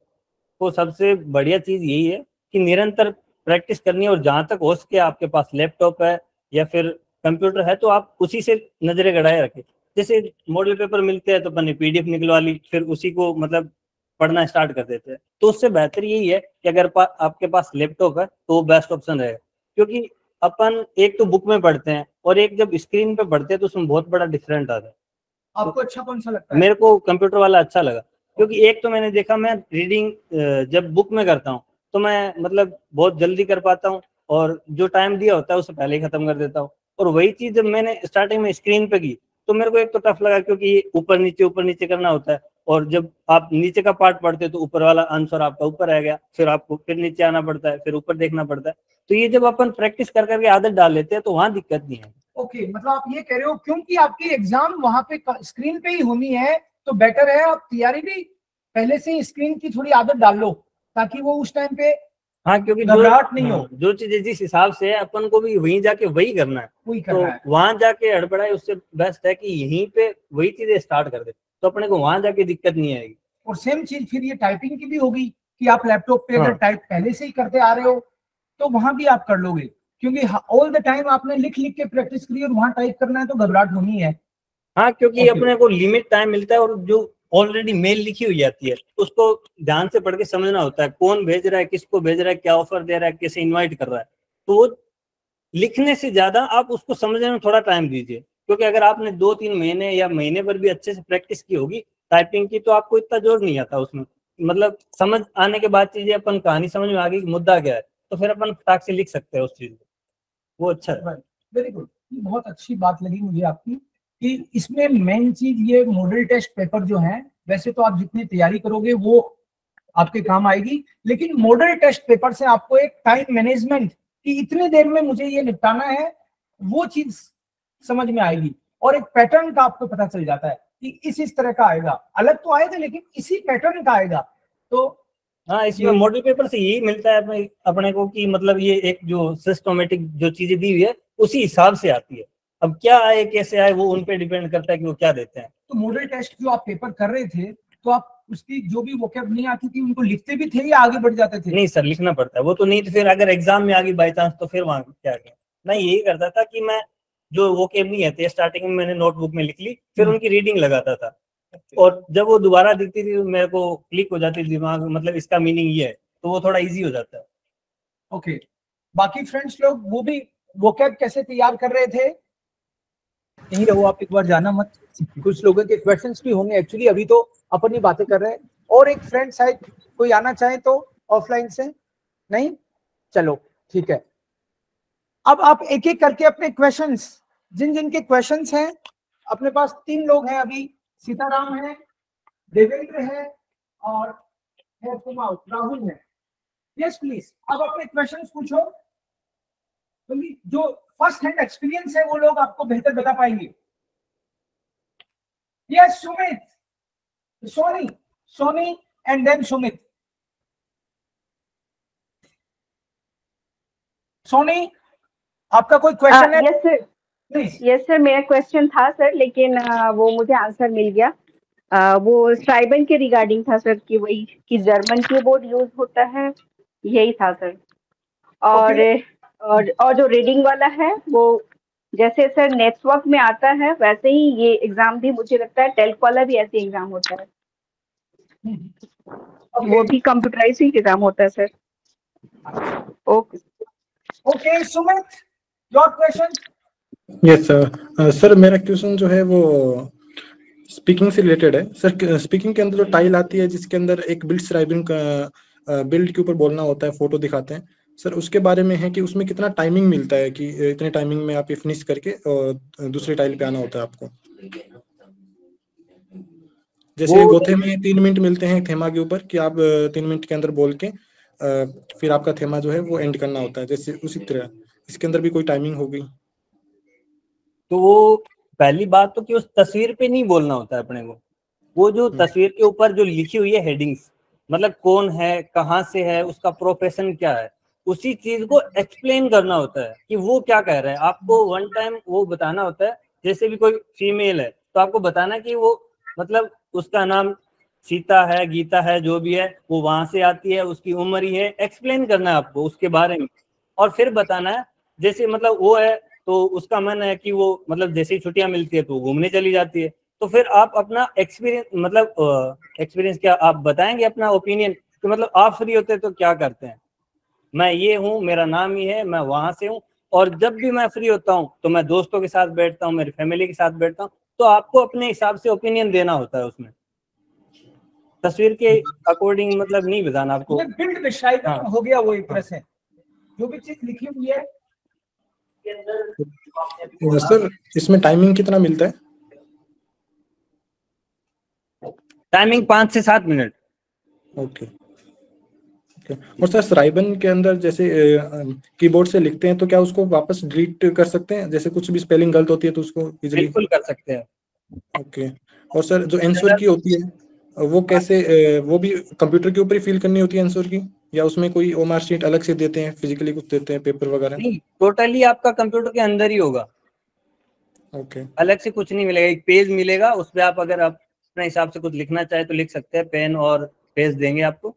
को सबसे बढ़िया चीज यही है कि निरंतर प्रैक्टिस करनी है, और जहां तक हो सके आपके पास लैपटॉप है या फिर कंप्यूटर है तो आप उसी से नजरें गड़ाए रखें। जैसे मॉडल पेपर मिलते हैं तो अपन ने पीडीएफ निकलवा ली, फिर उसी को मतलब पढ़ना स्टार्ट कर देते हैं। तो उससे बेहतर यही है कि अगर आपके पास लैपटॉप है तो वो बेस्ट ऑप्शन रहेगा, क्योंकि अपन एक तो बुक में पढ़ते हैं और एक जब स्क्रीन पे पढ़ते हैं तो उसमें बहुत बड़ा डिफरेंट आता है। आपको अच्छा कौन सा लगता है? मेरे को कंप्यूटर वाला अच्छा लगा, क्योंकि एक तो मैंने देखा, मैं रीडिंग जब बुक में करता हूँ तो मैं मतलब बहुत जल्दी कर पाता हूँ, और जो टाइम दिया होता है उससे पहले ही खत्म कर देता हूँ। और वही चीज जब मैंने स्टार्टिंग में स्क्रीन पे की तो मेरे को एक तो टफ लगा, क्योंकि ऊपर नीचे करना होता है, और जब आप नीचे का पार्ट पढ़ते हो तो ऊपर वाला आंसर आपका ऊपर आ गया, फिर आपको फिर नीचे आना पड़ता है, फिर ऊपर देखना पड़ता है। तो ये जब अपन प्रैक्टिस कर करके आदत डाल लेते हैं तो वहां दिक्कत नहीं है। ओके, मतलब आप ये कह रहे हो क्योंकि आपकी एग्जाम वहां पे स्क्रीन पे ही होनी है तो बेटर है आप तैयारी भी पहले से ही स्क्रीन की थोड़ी आदत डाल लो, ताकि वो उस टाइम पे हाँ, क्योंकि घबराहट नहीं हो। जो चीजें जिस हिसाब से है अपन को भी वहीं जाके वही करना है, वही करना है। वहां जाके हड़बड़ाए उससे बेस्ट है कि यहीं पे वही चीजें स्टार्ट कर दे, तो अपने को वहां जाके दिक्कत नहीं आएगी। और सेम चीज फिर ये टाइपिंग की भी होगी कि आप लैपटॉप पे अगर टाइप पहले से ही करते आ रहे हो तो वहां भी आप कर लोगे, क्योंकि ऑल द टाइम आपने लिख लिख के प्रैक्टिस करी और वहां टाइप करना है तो घबराहट होनी है। हाँ, क्योंकि अपने को लिमिट टाइम मिलता है, और जो ऑलरेडी मेल लिखी हुई जाती है उसको ध्यान से पढ़ के समझना होता है, कौन भेज रहा है, किसको भेज रहा है, क्या ऑफर दे रहा है, कैसे इनवाइट कर रहा है। तो वो लिखने से ज्यादा आप उसको समझने में थोड़ा टाइम दीजिए, क्योंकि अगर आपने 2-3 महीने या महीने भर भी अच्छे से प्रैक्टिस की होगी टाइपिंग की तो आपको इतना जोर नहीं आता उसमें। मतलब समझ आने के बाद चीजें अपन कहानी समझ में आ गई, मुद्दा क्या है, तो फिर अपन फटाक से लिख सकते हैं उस चीज को, वो अच्छा है। वेरी गुड, बहुत अच्छी बात लगी मुझे आपकी कि इसमें मेन चीज ये मॉडल टेस्ट पेपर जो है, वैसे तो आप जितनी तैयारी करोगे वो आपके काम आएगी, लेकिन मॉडल टेस्ट पेपर से आपको एक टाइम मैनेजमेंट कि इतनी देर में मुझे ये निपटाना है वो चीज समझ में आएगी, और एक पैटर्न का आपको पता चल जाता है कि इस तरह का आएगा, अलग तो आएगा लेकिन इसी पैटर्न का आएगा। तो हाँ, इसमें मॉडल पेपर से यही मिलता है अपने को कि मतलब ये एक जो सिस्टमेटिक जो चीजें दी हुई है उसी हिसाब से आती है। अब क्या आए कैसे आए वो उन पे डिपेंड करता है कि वो क्या देते हैं। तो मॉडल टेस्ट जो आप पेपर कर रहे थे तो आप उसकी जो भी वोकैब नहीं आती थी उनको लिखते भी थे या आगे बढ़ जाते थे? नहीं सर, लिखना पड़ता है वो तो, नहीं तो फिर अगर एग्जाम में आ गई बाई चांस तो फिर वहां क्या गया। मैं यही करता था कि मैं जो वोकैब नहीं आते स्टार्टिंग में मैंने नोटबुक में लिख ली, फिर उनकी रीडिंग लगाता था, और जब वो दोबारा दिखती थी तो मेरे को क्लिक हो जाती दिमाग, मतलब इसका मीनिंग ये है, तो वो थोड़ा इजी हो जाता है। ओके, बाकी फ्रेंड्स लोग वो भी वोकैब कैसे तैयार कर रहे थे? यही रहो आप, एक बार जाना मत, कुछ लोगों के क्वेश्चंस भी होंगे एक्चुअली, अभी तो अपन ही बातें कर रहे हैं। और एक फ्रेंड शायद कोई आना चाहे तो ऑफलाइन से, नहीं? चलो ठीक है, अब आप एक एक करके अपने क्वेश्चंस, जिन जिन के क्वेश्चंस हैं, अपने पास 3 लोग हैं अभी, सीताराम है, देवेंद्र है और राहुल है। यस प्लीज, अब अपने क्वेश्चंस पूछो, क्योंकि जो फर्स्ट हैंड एक्सपीरियंस है वो लोग आपको बेहतर बता पाएंगे। Yes Sumit, Soni and then Sumit. Soni, आपका कोई क्वेश्चन है? Yes sir, please. Yes sir, मेरा क्वेश्चन था सर, लेकिन वो मुझे आंसर मिल गया। वो स्ट्राइबन के रिगार्डिंग था सर, कि वही कि जर्मन कीबोर्ड यूज होता है, यही था सर। और Okay. और जो रीडिंग वाला है वो जैसे सर नेटवर्क में आता है वैसे ही ये एग्जाम भी मुझे लगता है टेल्क वाला भी ऐसे एग्जाम होता है। वो भी कंप्यूटराइज एग्जाम होता है sir. Okay okay Sumit, your question. Yes sir. Sir मेरा क्वेश्चन जो है वो स्पीकिंग से रिलेटेड है सर। स्पीकिंग के अंदर जो टाइल आती है जिसके अंदर एक बिल्ड स्क्राइबिंग का बिल्ड के ऊपर बोलना होता है, फोटो दिखाते हैं सर, उसके बारे में है कि उसमें कितना टाइमिंग मिलता है कि इतने टाइमिंग में आप ये फिनिश करके और दूसरी टाइल पे आना होता है आपको। जैसे गोथे में 3 मिनट मिलते हैं थेमा के ऊपर कि आप 3 मिनट के अंदर बोल के फिर आपका थेमा जो है वो एंड करना होता है, जैसे उसी तरह इसके अंदर भी कोई टाइमिंग होगी। तो वो पहली बात तो कि उस तस्वीर पे नहीं बोलना होता है अपने को, वो जो तस्वीर के ऊपर जो लिखी हुई है हेडिंग्स, मतलब कौन है, कहाँ से है, उसका प्रोफेशन क्या है, उसी चीज को एक्सप्लेन करना होता है कि वो क्या कह रहा है। आपको वन टाइम वो बताना होता है। जैसे भी कोई फीमेल है तो आपको बताना कि वो मतलब उसका नाम सीता है, गीता है, जो भी है वो वहां से आती है, उसकी उम्र ही है, एक्सप्लेन करना है आपको उसके बारे में। और फिर बताना है जैसे मतलब वो है तो उसका मन है कि वो मतलब जैसे ही छुट्टियां मिलती है तो वो घूमने चली जाती है, तो फिर आप अपना एक्सपीरियंस मतलब एक्सपीरियंस क्या आप बताएंगे, अपना ओपिनियन कि मतलब आप फ्री होते तो क्या करते हैं। मैं ये हूँ, मेरा नाम ये है, मैं वहां से हूँ, और जब भी मैं फ्री होता हूँ तो मैं दोस्तों के साथ बैठता हूँ, मेरी फैमिली के साथ बैठता हूँ। तो आपको अपने हिसाब से ओपिनियन देना होता है उसमें, तस्वीर के अकॉर्डिंग मतलब नहीं बताना आपको। बिल्ड डिस्क्राइबिंग हाँ। हो गया वो एक तरह से, जो भी चीज लिखी हुई है। सर इसमें टाइमिंग कितना मिलता है? टाइमिंग 5 से 7 मिनट। ओके। और सर स्क्राइबन के अंदर जैसे कीबोर्ड से लिखते हैं तो क्या उसको वापस डिलीट कर सकते हैं? जैसे कुछ भी स्पेलिंग गलत होती है तो उसको इजीली? बिल्कुल कर सकते हैं। ओके। और सर जो आंसर की होती है वो कैसे वो भी कंप्यूटर के ऊपर ही फिल करनी होती है आंसर की, या उसमें कोई ओमार शीट अलग से देते हैं, फिजिकली कुछ देते हैं पेपर वगैरह? नहीं, टोटली आपका कंप्यूटर के अंदर ही होगा। ओके। अलग से कुछ नहीं मिलेगा। एक पेज मिलेगा, उस पर आप अगर आप अपने हिसाब से कुछ लिखना चाहे तो लिख सकते हैं। पेन और पेज देंगे आपको।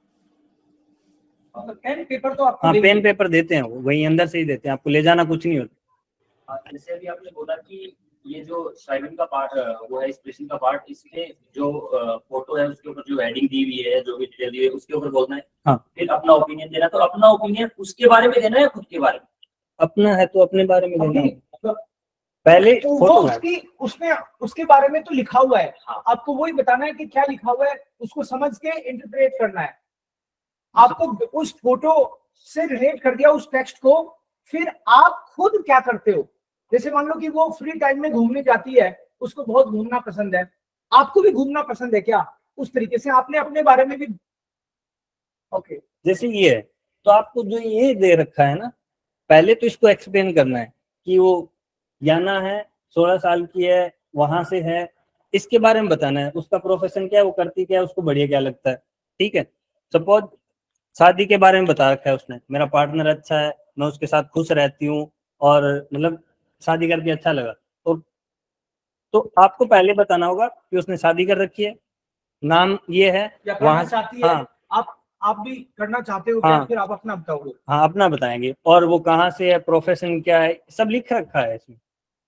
पेन पेपर तो आपको हाँ, पेन पेपर देते हैं, वो वही अंदर से ही देते हैं, आपको ले जाना कुछ नहीं होता। जैसे अभी आपने बोला कि ये जो स्क्राइबिंग का पार्ट वो है एक्सप्रेशन का पार्ट, इसमें जो फोटो है उसके ऊपर जो हेडिंग दी हुई है, जो भी डिटेल दी हुई है उसके ऊपर बोलना है। हाँ। फिर अपना ओपिनियन देना, तो अपना ओपिनियन उसके बारे में देना है, खुद के बारे में? अपना है तो अपने बारे में देना है। पहले तो फोटो वो उसमें उसके बारे में तो लिखा हुआ है। हाँ। आपको वही बताना है कि क्या लिखा हुआ है, उसको समझ के इंटरप्रेट करना है। आपको उस फोटो से रिलेट कर दिया उस टेक्स्ट को, फिर आप खुद क्या करते हो। जैसे मान लो कि वो फ्री टाइम में घूमने जाती है, उसको बहुत घूमना पसंद है, आपको भी घूमना पसंद है क्या, उस तरीके से आपने अपने बारे में भी। ओके। जैसे ये है तो आपको जो ये दे रखा है ना, पहले तो इसको एक्सप्लेन करना है कि वो याना है, 16 साल की है, वहां से है, इसके बारे में बताना है। उसका प्रोफेशन क्या है, वो करती क्या है, उसको बढ़िया क्या लगता है। ठीक है। सपोज शादी के बारे में बता रखा है उसने, मेरा पार्टनर अच्छा है, मैं उसके साथ खुश रहती हूँ और मतलब शादी करके अच्छा लगा। तो आपको पहले बताना होगा कि उसने शादी कर रखी है, नाम ये है, या वहां चाहती है। हाँ, आप भी करना चाहते हो हाँ, क्या? फिर आप अपना बताओगे। हाँ अपना बताएंगे, और वो कहाँ से है, प्रोफेशन क्या है, सब लिख रखा है इसमें।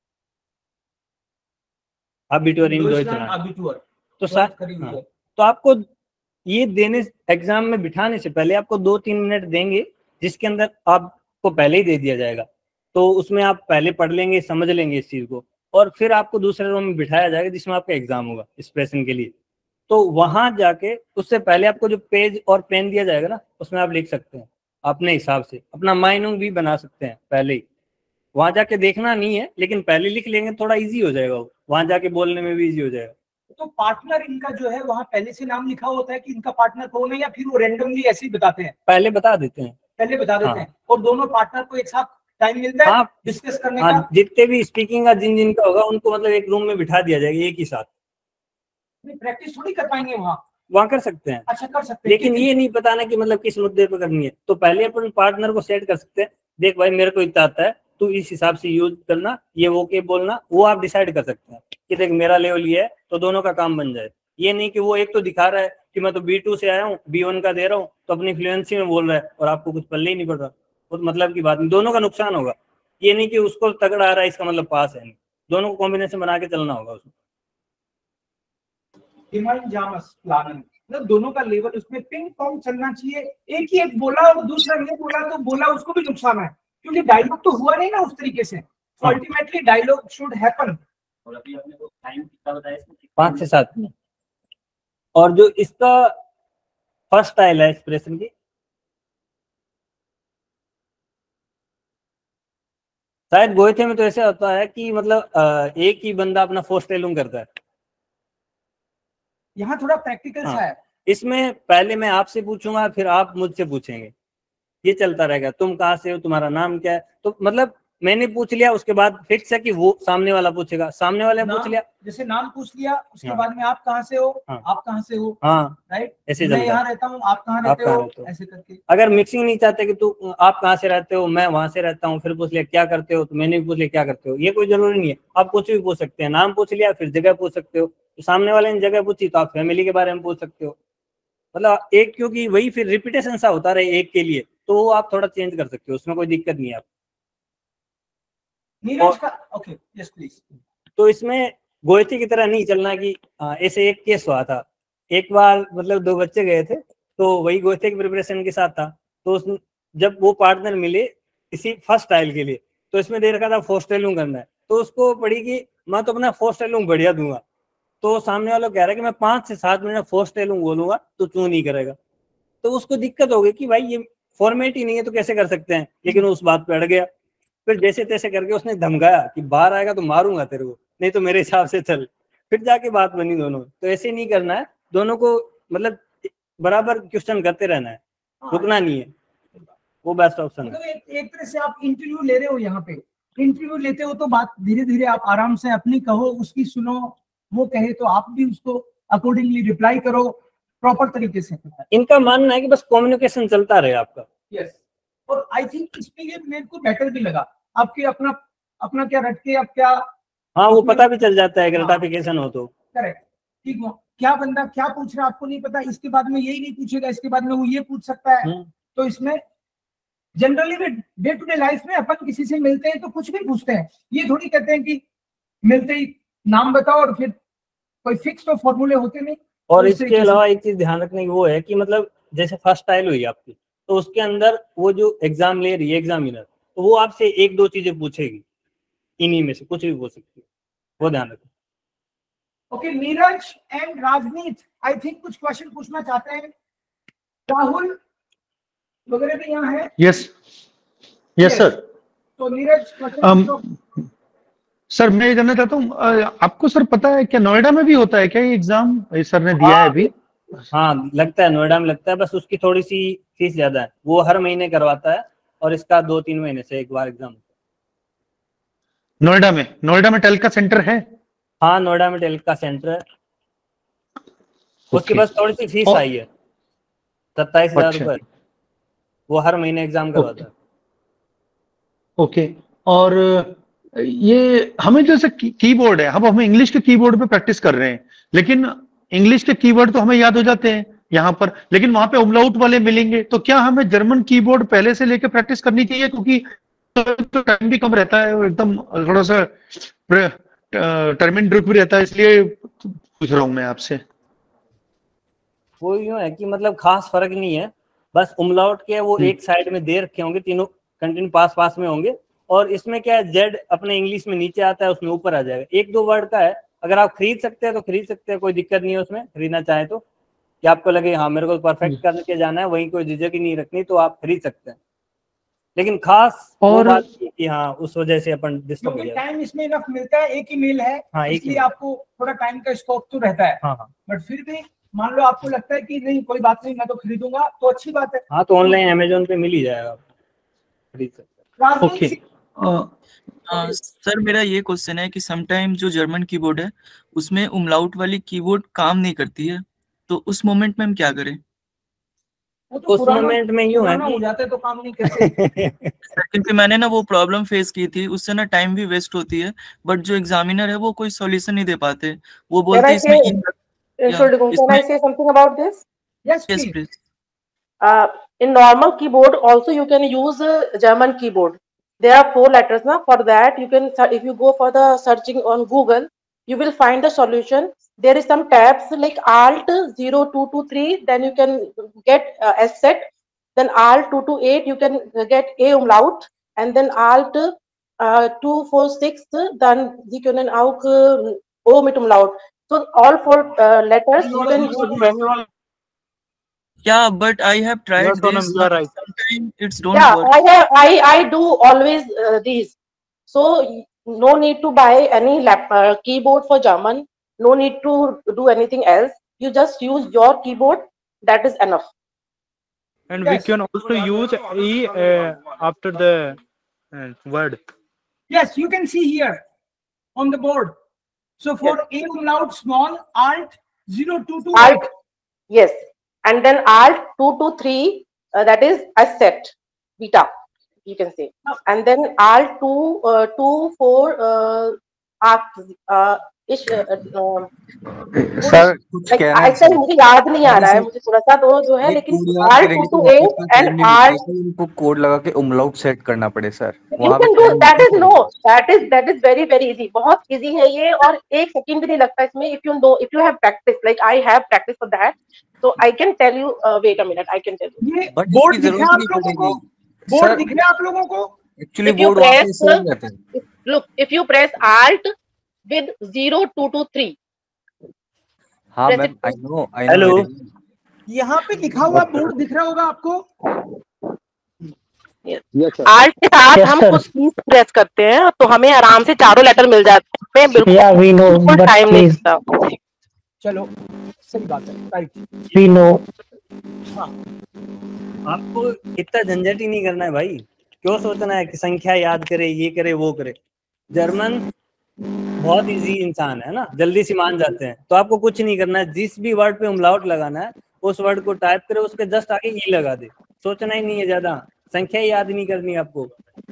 अबिटूर इन अबिटूर तो हाँ, तो आपको ये देने एग्जाम में बिठाने से पहले आपको 2-3 मिनट देंगे, जिसके अंदर आपको पहले ही दे दिया जाएगा। तो उसमें आप पहले पढ़ लेंगे, समझ लेंगे इस चीज को, और फिर आपको दूसरे रूम में बिठाया जाएगा जिसमें आपका एग्जाम होगा एक्सप्रेशन के लिए। तो वहां जाके उससे पहले आपको जो पेज और पेन दिया जाएगा ना, उसमें आप लिख सकते हैं अपने हिसाब से, अपना माइंड भी बना सकते हैं पहले ही। वहां जाके देखना नहीं है, लेकिन पहले लिख लेंगे थोड़ा इजी हो जाएगा, वहां जाके बोलने में भी इजी हो जाएगा। तो पार्टनर इनका जो है वहाँ पहले से नाम लिखा होता है कि इनका पार्टनर कौन है, या फिर वो रैंडमली ऐसे ही बताते हैं? पहले बता देते हैं। पहले बता देते हाँ। हैं। और दोनों पार्टनर को एक साथ टाइम मिलता है हाँ, डिस्कस करने हाँ, का? जितने भी स्पीकिंग का जिन जिनका होगा उनको मतलब एक रूम में बिठा दिया जाएगा एक ही साथ। प्रैक्टिस थोड़ी कर पाएंगे वहां कर सकते हैं। अच्छा, कर सकते हैं, लेकिन ये नहीं बताना कि मतलब किस मुद्दे पर करनी है। तो पहले अपन पार्टनर को सेट कर सकते हैं, देख भाई मेरे को इतना आता है, तू इस हिसाब से यूज करना, ये वो के बोलना, वो आप डिसाइड कर सकते हैं कि देख मेरा लेवल ये है, तो दोनों का काम बन जाए। ये नहीं कि वो एक तो दिखा रहा है कि मैं तो B2 से आया हूँ, B1 का दे रहा हूँ, तो अपनी फ्लुएंसी में बोल रहा है और आपको कुछ पल्ले ही नहीं पड़ रहा, वो तो मतलब की बात नहीं, दोनों का नुकसान होगा। ये नहीं कि उसको तगड़ा आ रहा है इसका मतलब पास है नहीं, दोनों को कॉम्बिनेशन बना के चलना होगा उसमें। मतलब दोनों का लेवल उसमें पिंग पोंग चलना चाहिए, एक ही एक बोला और दूसरा नहीं बोला तो बोला उसको भी नुकसान है, क्योंकि डायलॉग तो हुआ नहीं ना उस तरीके से। Ultimately dialogue should happen. और अभी आपने वो टाइम कितना बताया इसमें? 5 से 7 मिनट। और जो इसका फर्स्ट स्टाइल है एक्सप्रेशन की, शायद गोयथे में तो ऐसे होता है कि मतलब एक ही बंदा अपना फोर्थ टेलुंग करता है। यहाँ थोड़ा प्रैक्टिकल सा है। इसमें पहले मैं आपसे पूछूंगा, फिर आप मुझसे पूछेंगे, ये चलता रहेगा। तुम कहाँ से हो, तुम्हारा नाम क्या है, तो मतलब मैंने पूछ लिया, उसके बाद फिक्स है कि वो सामने वाला पूछेगा, सामने वाले ने पूछ लिया, जैसे नाम पूछ लिया, उसके बाद में आप कहाँ से हो, आप कहाँ से हो, राइट, ऐसे मैं यहाँ रहता हूँ, आप कहाँ रहते हो, ऐसे करके। अगर मिक्सिंग नहीं चाहते कि तू आप कहाँ से रहते हो, मैं वहां से रहता हूँ, फिर पूछ लिया क्या करते हो, तो मैंने भी पूछ लिया क्या करते हो, ये कोई जरूरी नहीं है, आप कुछ भी पूछ सकते हैं। नाम पूछ लिया, फिर जगह पूछ सकते हो, तो सामने वाले ने जगह पूछी तो आप फैमिली के बारे में पूछ सकते हो। मतलब एक, क्योंकि वही फिर रिपीटेशन सा होता रहे एक के लिए, तो वो आप थोड़ा चेंज कर सकते हो, उसमें कोई दिक्कत नहीं है आप। नीरज का ओके, यस प्लीज। तो इसमें गोयथी की तरह नहीं चलना कि ऐसे एक केस हुआ था एक बार, मतलब 2 बच्चे गए थे, तो वही गोयथे की प्रिपरेशन के साथ था, तो जब वो पार्टनर मिले इसी फर्स्ट स्टाइल के लिए, तो इसमें दे रखा था फोर्थ टेलुंग करना है, तो उसको पड़ी कि मैं तो अपना फोर्थ टेलुंग बढ़िया दूंगा, तो सामने वाला कह रहा है कि मैं 5 से 7 मिनट फोर्थ टेलुंग बोलूंगा तो चू नहीं करेगा, तो उसको दिक्कत हो गई कि भाई ये फॉर्मेट ही नहीं है तो कैसे कर सकते हैं, लेकिन उस बात पे अड़ गया। फिर जैसे तैसे करके उसने धमकाया कि बाहर आएगा तो मारूंगा तेरे को, नहीं तो मेरे हिसाब से चल, फिर जाके बात बनी दोनों। तो ऐसे नहीं करना है, दोनों को मतलब बराबर क्वेश्चन करते रहना है, रुकना नहीं है, वो बेस्ट ऑप्शन है। मतलब एक तरह से आप इंटरव्यू ले रहे हो, यहाँ पे इंटरव्यू लेते हो तो बात धीरे धीरे आप आराम से अपनी कहो, उसकी सुनो, वो कहे तो आप भी उसको अकॉर्डिंगली रिप्लाई करो प्रॉपर तरीके से। इनका मानना है कि बस कम्युनिकेशन चलता रहे आपका। यस, और आई थिंक इसमें ये मेरे को बेटर भी लगा, आपके अपना क्या रटके आप क्या, हाँ वो पता भी चल जाता है अगर रटाफिकेशन हो तो। करेक्ट, ठीक हो, क्या बंदा क्या पूछ रहा है आपको नहीं पता, इसके बाद में यही नहीं पूछेगा, इसके बाद में वो ये पूछ सकता है। तो इसमें generally day to day life में अपन किसी से मिलते हैं तो कुछ भी पूछते हैं, ये थोड़ी कहते हैं कि मिलते ही नाम बताओ, और फिर कोई फिक्स तो फॉर्मूले होते नहीं। और इसके अलावा एक चीज ध्यान रखने की वो है कि मतलब जैसे फर्स्ट स्टाइल हुई आपकी, तो उसके अंदर वो जो एग्जाम ले रही है एग्जामिनर, तो वो आपसे 1-2 चीजें पूछेगी, इन्हीं में से कुछ भी पूछ सकती है, वो ध्यान रखें। Okay, Neeraj and Rajneet I think कुछ क्वेश्चन पूछना चाहते हैं, राहुल वगैरह भी यहाँ है। Yes sir. तो नीरज सर मैं ये जानना चाहता हूँ, आपको सर पता है क्या नोएडा में भी होता है क्या ये एग्जाम, सर ने दिया है अभी? हाँ लगता है, नोएडा में लगता है, बस उसकी थोड़ी सी फीस ज्यादा है, वो हर महीने करवाता है, और इसका 2-3 महीने से एक बार एग्जाम। नोएडा में टेल का सेंटर है? हाँ नोएडा में टेल का सेंटर है, उसके पास थोड़ी सी फीस आई है 27,000 रुपए, वो हर महीने एग्जाम करवाता है। ओके, और ये हमें जैसे कीबोर्ड है, हम इंग्लिश के कीबोर्ड पे प्रैक्टिस कर रहे हैं, लेकिन इंग्लिश के कीवर्ड तो हमें याद हो जाते हैं यहाँ पर, लेकिन वहां पे उमलाउट वाले मिलेंगे, तो क्या हमें जर्मन कीबोर्ड पहले से लेकर प्रैक्टिस करनी चाहिए, क्योंकि तो टाइम भी कम रहता है, एकदम थोड़ा सा टर्मिन भी रहता है, इसलिए पूछ रहा हूँ मैं आपसे। वो यूं है कि मतलब खास फर्क नहीं है, बस उमलाउट के वो एक साइड में दे रखे होंगे, तीनों कंटिन्यू पास में होंगे, और इसमें क्या है, जेड अपने इंग्लिश में नीचे आता है, उसमें ऊपर आ जाएगा, 1-2 वर्ड का है, अगर आप खरीद सकते हैं तो खरीद सकते हैं, कोई दिक्कत नहीं है उसमें, खरीदना चाहे तो, कि आपको लगे हाँ मेरे को परफेक्ट करके जाना है, वहीं कोई झिझक ही नहीं रखनी, तो आप खरीद सकते हैं, लेकिन खास वो बात कि हाँ उस वजह से अपन डिस्टर्ब हो जाएगा। टाइम इसमें इनफ मिलता है, एक ही मेल है, हाँ, इसलिए आपको थोड़ा टाइम का स्कोप तो रहता है। हाँ, बट फिर भी मान लो आपको लगता है कि नहीं कोई बात नहीं मैं तो खरीदूंगा, तो अच्छी बात है। हाँ तो ऑनलाइन अमेजोन पे मिल ही जाएगा, खरीद सकते हैं। सर मेरा ये क्वेश्चन है कि समटाइम जो जर्मन कीबोर्ड है उसमें उमलाउट वाली कीबोर्ड काम नहीं करती है, तो उस मोमेंट में हम क्या करें? उस मोमेंट में यूं है कि हो जाते तो काम नहीं करते। क्योंकि मैंने ना वो प्रॉब्लम फेस की थी, उससे ना टाइम भी वेस्ट होती है, बट जो एग्जामिनर है वो कोई सॉल्यूशन नहीं दे पाते, वो बोलते हैं इसमें Can I say something about this? Yes, please. In normal keyboard also you can use a German keyboard. There are 4 letters now. For that, you can, if you go for the searching on Google, you will find the solution. There is some tabs like Alt 0223, then you can get S set. Then Alt 228, you can get A umlaut, and then Alt 246, dann Sie können auch O mit umlaut. So all 4 letters you can use. Yeah, but I have tried Yes, Sonam, this. you are right. Sometimes it's don't Yeah, work. I do always these. So no need to buy any keyboard for German. No need to do anything else. You just use your keyboard. That is enough. And Yes. we can also use E after the word. Yes, you can see here on the board. So for A umlaut small, Alt 0228. Alt, yes. And then Alt 223, that is asset, beta, you can say. And then Alt 224, sir कुछ like कहना है ऐसा मुझे याद नहीं आ रहा है, मुझे थोड़ा सा तो जो है, लेकिन Alt 228 and Alt, उनको कोड लगा के umlaut सेट करना पड़े sir. you can do that. Is no, that is very easy. बहुत easy है ये, और एक सेकंड भी नहीं लगता इसमें. If you have practice, like I have practice for that, so I can tell you. Wait a minute, I can tell you. ये बोर्ड दिख रहा है आप लोगों को? बोर्ड दिख रहा है आप लोगों को? Actually बोर्ड वहाँ पे सेम रहता है. Look, if you press Alt with 0223. हाँ मैम, I know. Hello. यहाँ पे लिखा हुआ बोर्ड दिख रहा होगा आपको? Alt के साथ हम कुछ कीज प्रेस करते हैं तो हमें आराम से चारों लेटर मिल जाते हैं. बिल्कुल टाइम नहीं लगता. चलो, सही बात है, राइट. We know. हाँ, आपको इतना झंझट ही नहीं करना है भाई. क्यों सोचना है कि संख्या याद करे, ये करे, वो करे. जर्मन बहुत इजी इंसान है ना, जल्दी से मान जाते हैं. तो आपको कुछ नहीं करना है. जिस भी वर्ड पे umlaut लगाना है, उस वर्ड को टाइप करे, उसके जस्ट आगे ई लगा दे. सोचना ही नहीं है ज्यादा. संख्या याद नहीं करनी आपको.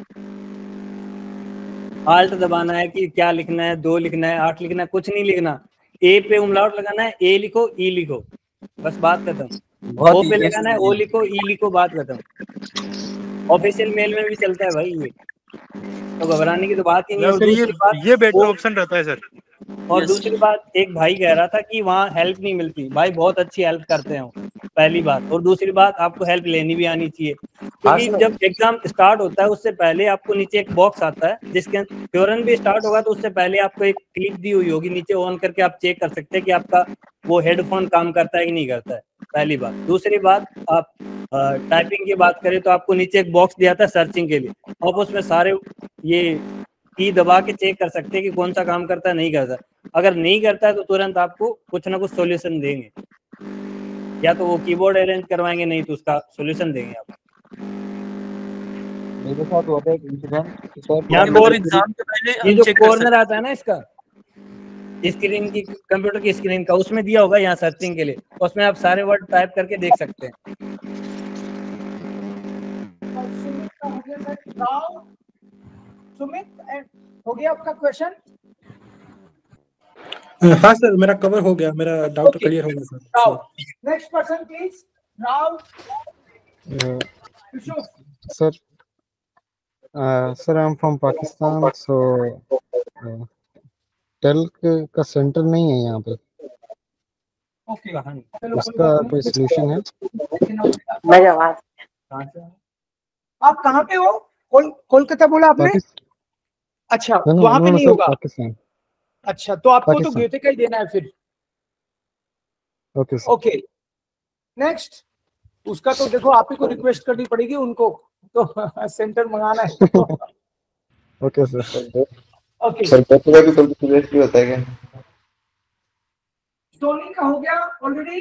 आल्ट दबाना है कि क्या लिखना है, 2 लिखना है, 8 लिखना है, कुछ नहीं लिखना. ए पे umlaut लगाना है, ए लिखो, ई लिखो, बस बात खत्म. ओ पे लगाना है, ओ लिखो, ई लिखो, बात खत्म. ऑफिशियल मेल में भी चलता है भाई ये, तो घबराने की तो बात ही नहीं. और दूसरी बात, ये बेटर ऑप्शन रहता है सर. और दूसरी बात, एक भाई कह रहा था कि वहाँ हेल्प नहीं मिलती. भाई बहुत अच्छी हेल्प करते हैं, पहली बात. और दूसरी बात, आपको हेल्प लेनी भी आनी चाहिए, क्योंकि जब एग्जाम स्टार्ट होता है उससे पहले आपको नीचे एक बॉक्स आता है जिसके थ्योरम भी स्टार्ट होगा, तो उससे पहले आपको एक क्लिप दी हुई होगी नीचे. ऑन करके आप चेक कर सकते हैं कि आपका वो हेडफोन काम करता है कि नहीं करता है, पहली बात. दूसरी बात, आप टाइपिंग की बात करें तो आपको नीचे एक बॉक्स दिया था सर्चिंग के लिए. आप उसमें सारे ये की दबा के चेक कर सकते हैं कि कौन सा काम करता है, नहीं करता. अगर नहीं करता है तो तुरंत आपको कुछ ना कुछ सॉल्यूशन देंगे. या तो वो कीबोर्ड अरेंज करवाएंगे, नहीं तो उसका सॉल्यूशन देंगे आप. मेरे साथ हुआ था एक इंसिडेंट. यहाँ एग्जाम के पहले ये जो कॉर्नर आता है ना इसका, स्क्रीन की, कंप्यूटर की स्क्रीन का, उसमें दिया होगा यहाँ सर्चिंग के लिए. उसमें आप सारे वर्ड टाइप करके देख सकते हैं. सुमित, हो गया आपका क्वेश्चन? हाँ सर, मेरा कवर हो गया, मेरा डाउट क्लियर हो गया sir. Next person please. Rao. Sir, sir, I'm from Pakistan, so टेल का सेंटर नहीं है यहाँ पे. ओके, उसका कोई सॉल्यूशन है? आप कहाँ पे हो? कोलकाता बोला आपने? अच्छा, वहाँ पे नहीं होगा. पाकिस्तान. अच्छा, तो आपको तो गोथे का ही देना है फिर. Okay sir. Okay, next. उसका तो देखो आप ही को रिक्वेस्ट करनी पड़ेगी उनको, तो सेंटर मंगाना है. Okay sir. ओके सर, गोथे का भी कोई रिक्वेस्ट भी होता है क्या? टोनी का हो गया ऑलरेडी.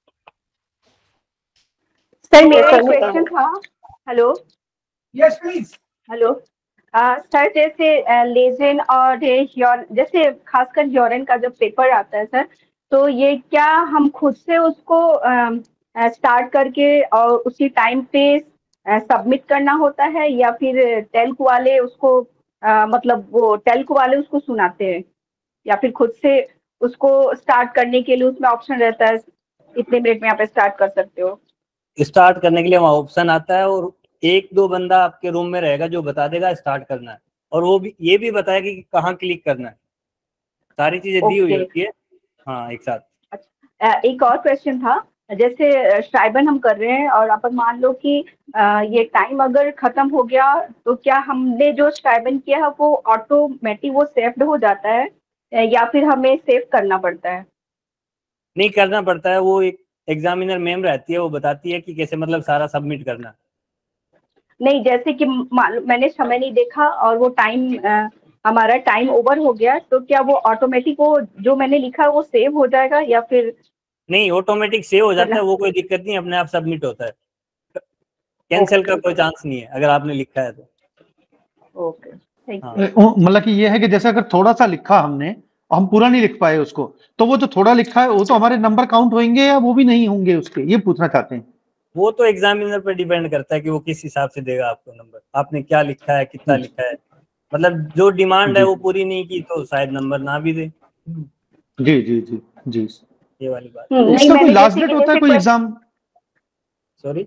सर मेरा क्वेश्चन था. Hello. Yes please. Hello sir, जैसे लेजन और जैसे खासकर यूरेन का जब पेपर आता है सर, तो ये क्या हम खुद से उसको स्टार्ट करके और उसी टाइम पे सबमिट करना होता है, या फिर टेल्क वाले उसको मतलब वो टेल्क वाले उसको सुनाते हैं, या फिर खुद से उसको स्टार्ट करने के लिए उसमें ऑप्शन रहता है, इतने मिनट में आप स्टार्ट कर सकते हो? स्टार्ट करने के लिए वहाँ ऑप्शन आता है, और एक दो बंदा आपके रूम में रहेगा जो बता देगा स्टार्ट करना है, और वो भी ये भी बताएगा कि कहाँ क्लिक करना है। सारी चीजें दी हुई होती है हाँ एक साथ। एक और क्वेश्चन था, जैसे स्ट्राइबन हम कर रहे हैं और अपन मान लो कि ये टाइम अगर खत्म हो गया तो क्या हमने जो स्ट्राइबन किया है वो ऑटोमेटिक वो सेव्ड हो जाता है या फिर हमें सेव करना पड़ता है? नहीं करना पड़ता है, वो एक एग्जामिनर मैम रहती है, वो बताती है कि कैसे मतलब सारा सबमिट करना। नहीं, जैसे कि मैंने समय नहीं देखा और वो टाइम हमारा टाइम ओवर हो गया, तो क्या वो ऑटोमेटिक वो जो मैंने लिखा है वो सेव हो जाएगा या फिर? नहीं, ऑटोमेटिक सेव हो जाता है, वो कोई दिक्कत नहीं, अपने आप सबमिट होता है, कैंसिल का कोई चांस नहीं है अगर आपने लिखा है तो। Okay, thank you. मतलब कि ये है कि जैसे अगर थोड़ा सा लिखा हमने और हम पूरा नहीं लिख पाए उसको, तो वो जो थोड़ा लिखा है वो तो हमारे नंबर काउंट होंगे या वो भी नहीं होंगे उसके, ये पूछना चाहते हैं। वो तो एग्जामिनर पर डिपेंड करता है कि वो किस हिसाब से देगा आपको नंबर, आपने क्या लिखा है, कितना लिखा है, मतलब जो डिमांड है वो पूरी नहीं की तो शायद नंबर ना भी दे। जी जी जी जी, ये वाली बात। इसका कोई लास्ट डेट होता है कोई एग्जाम? सॉरी,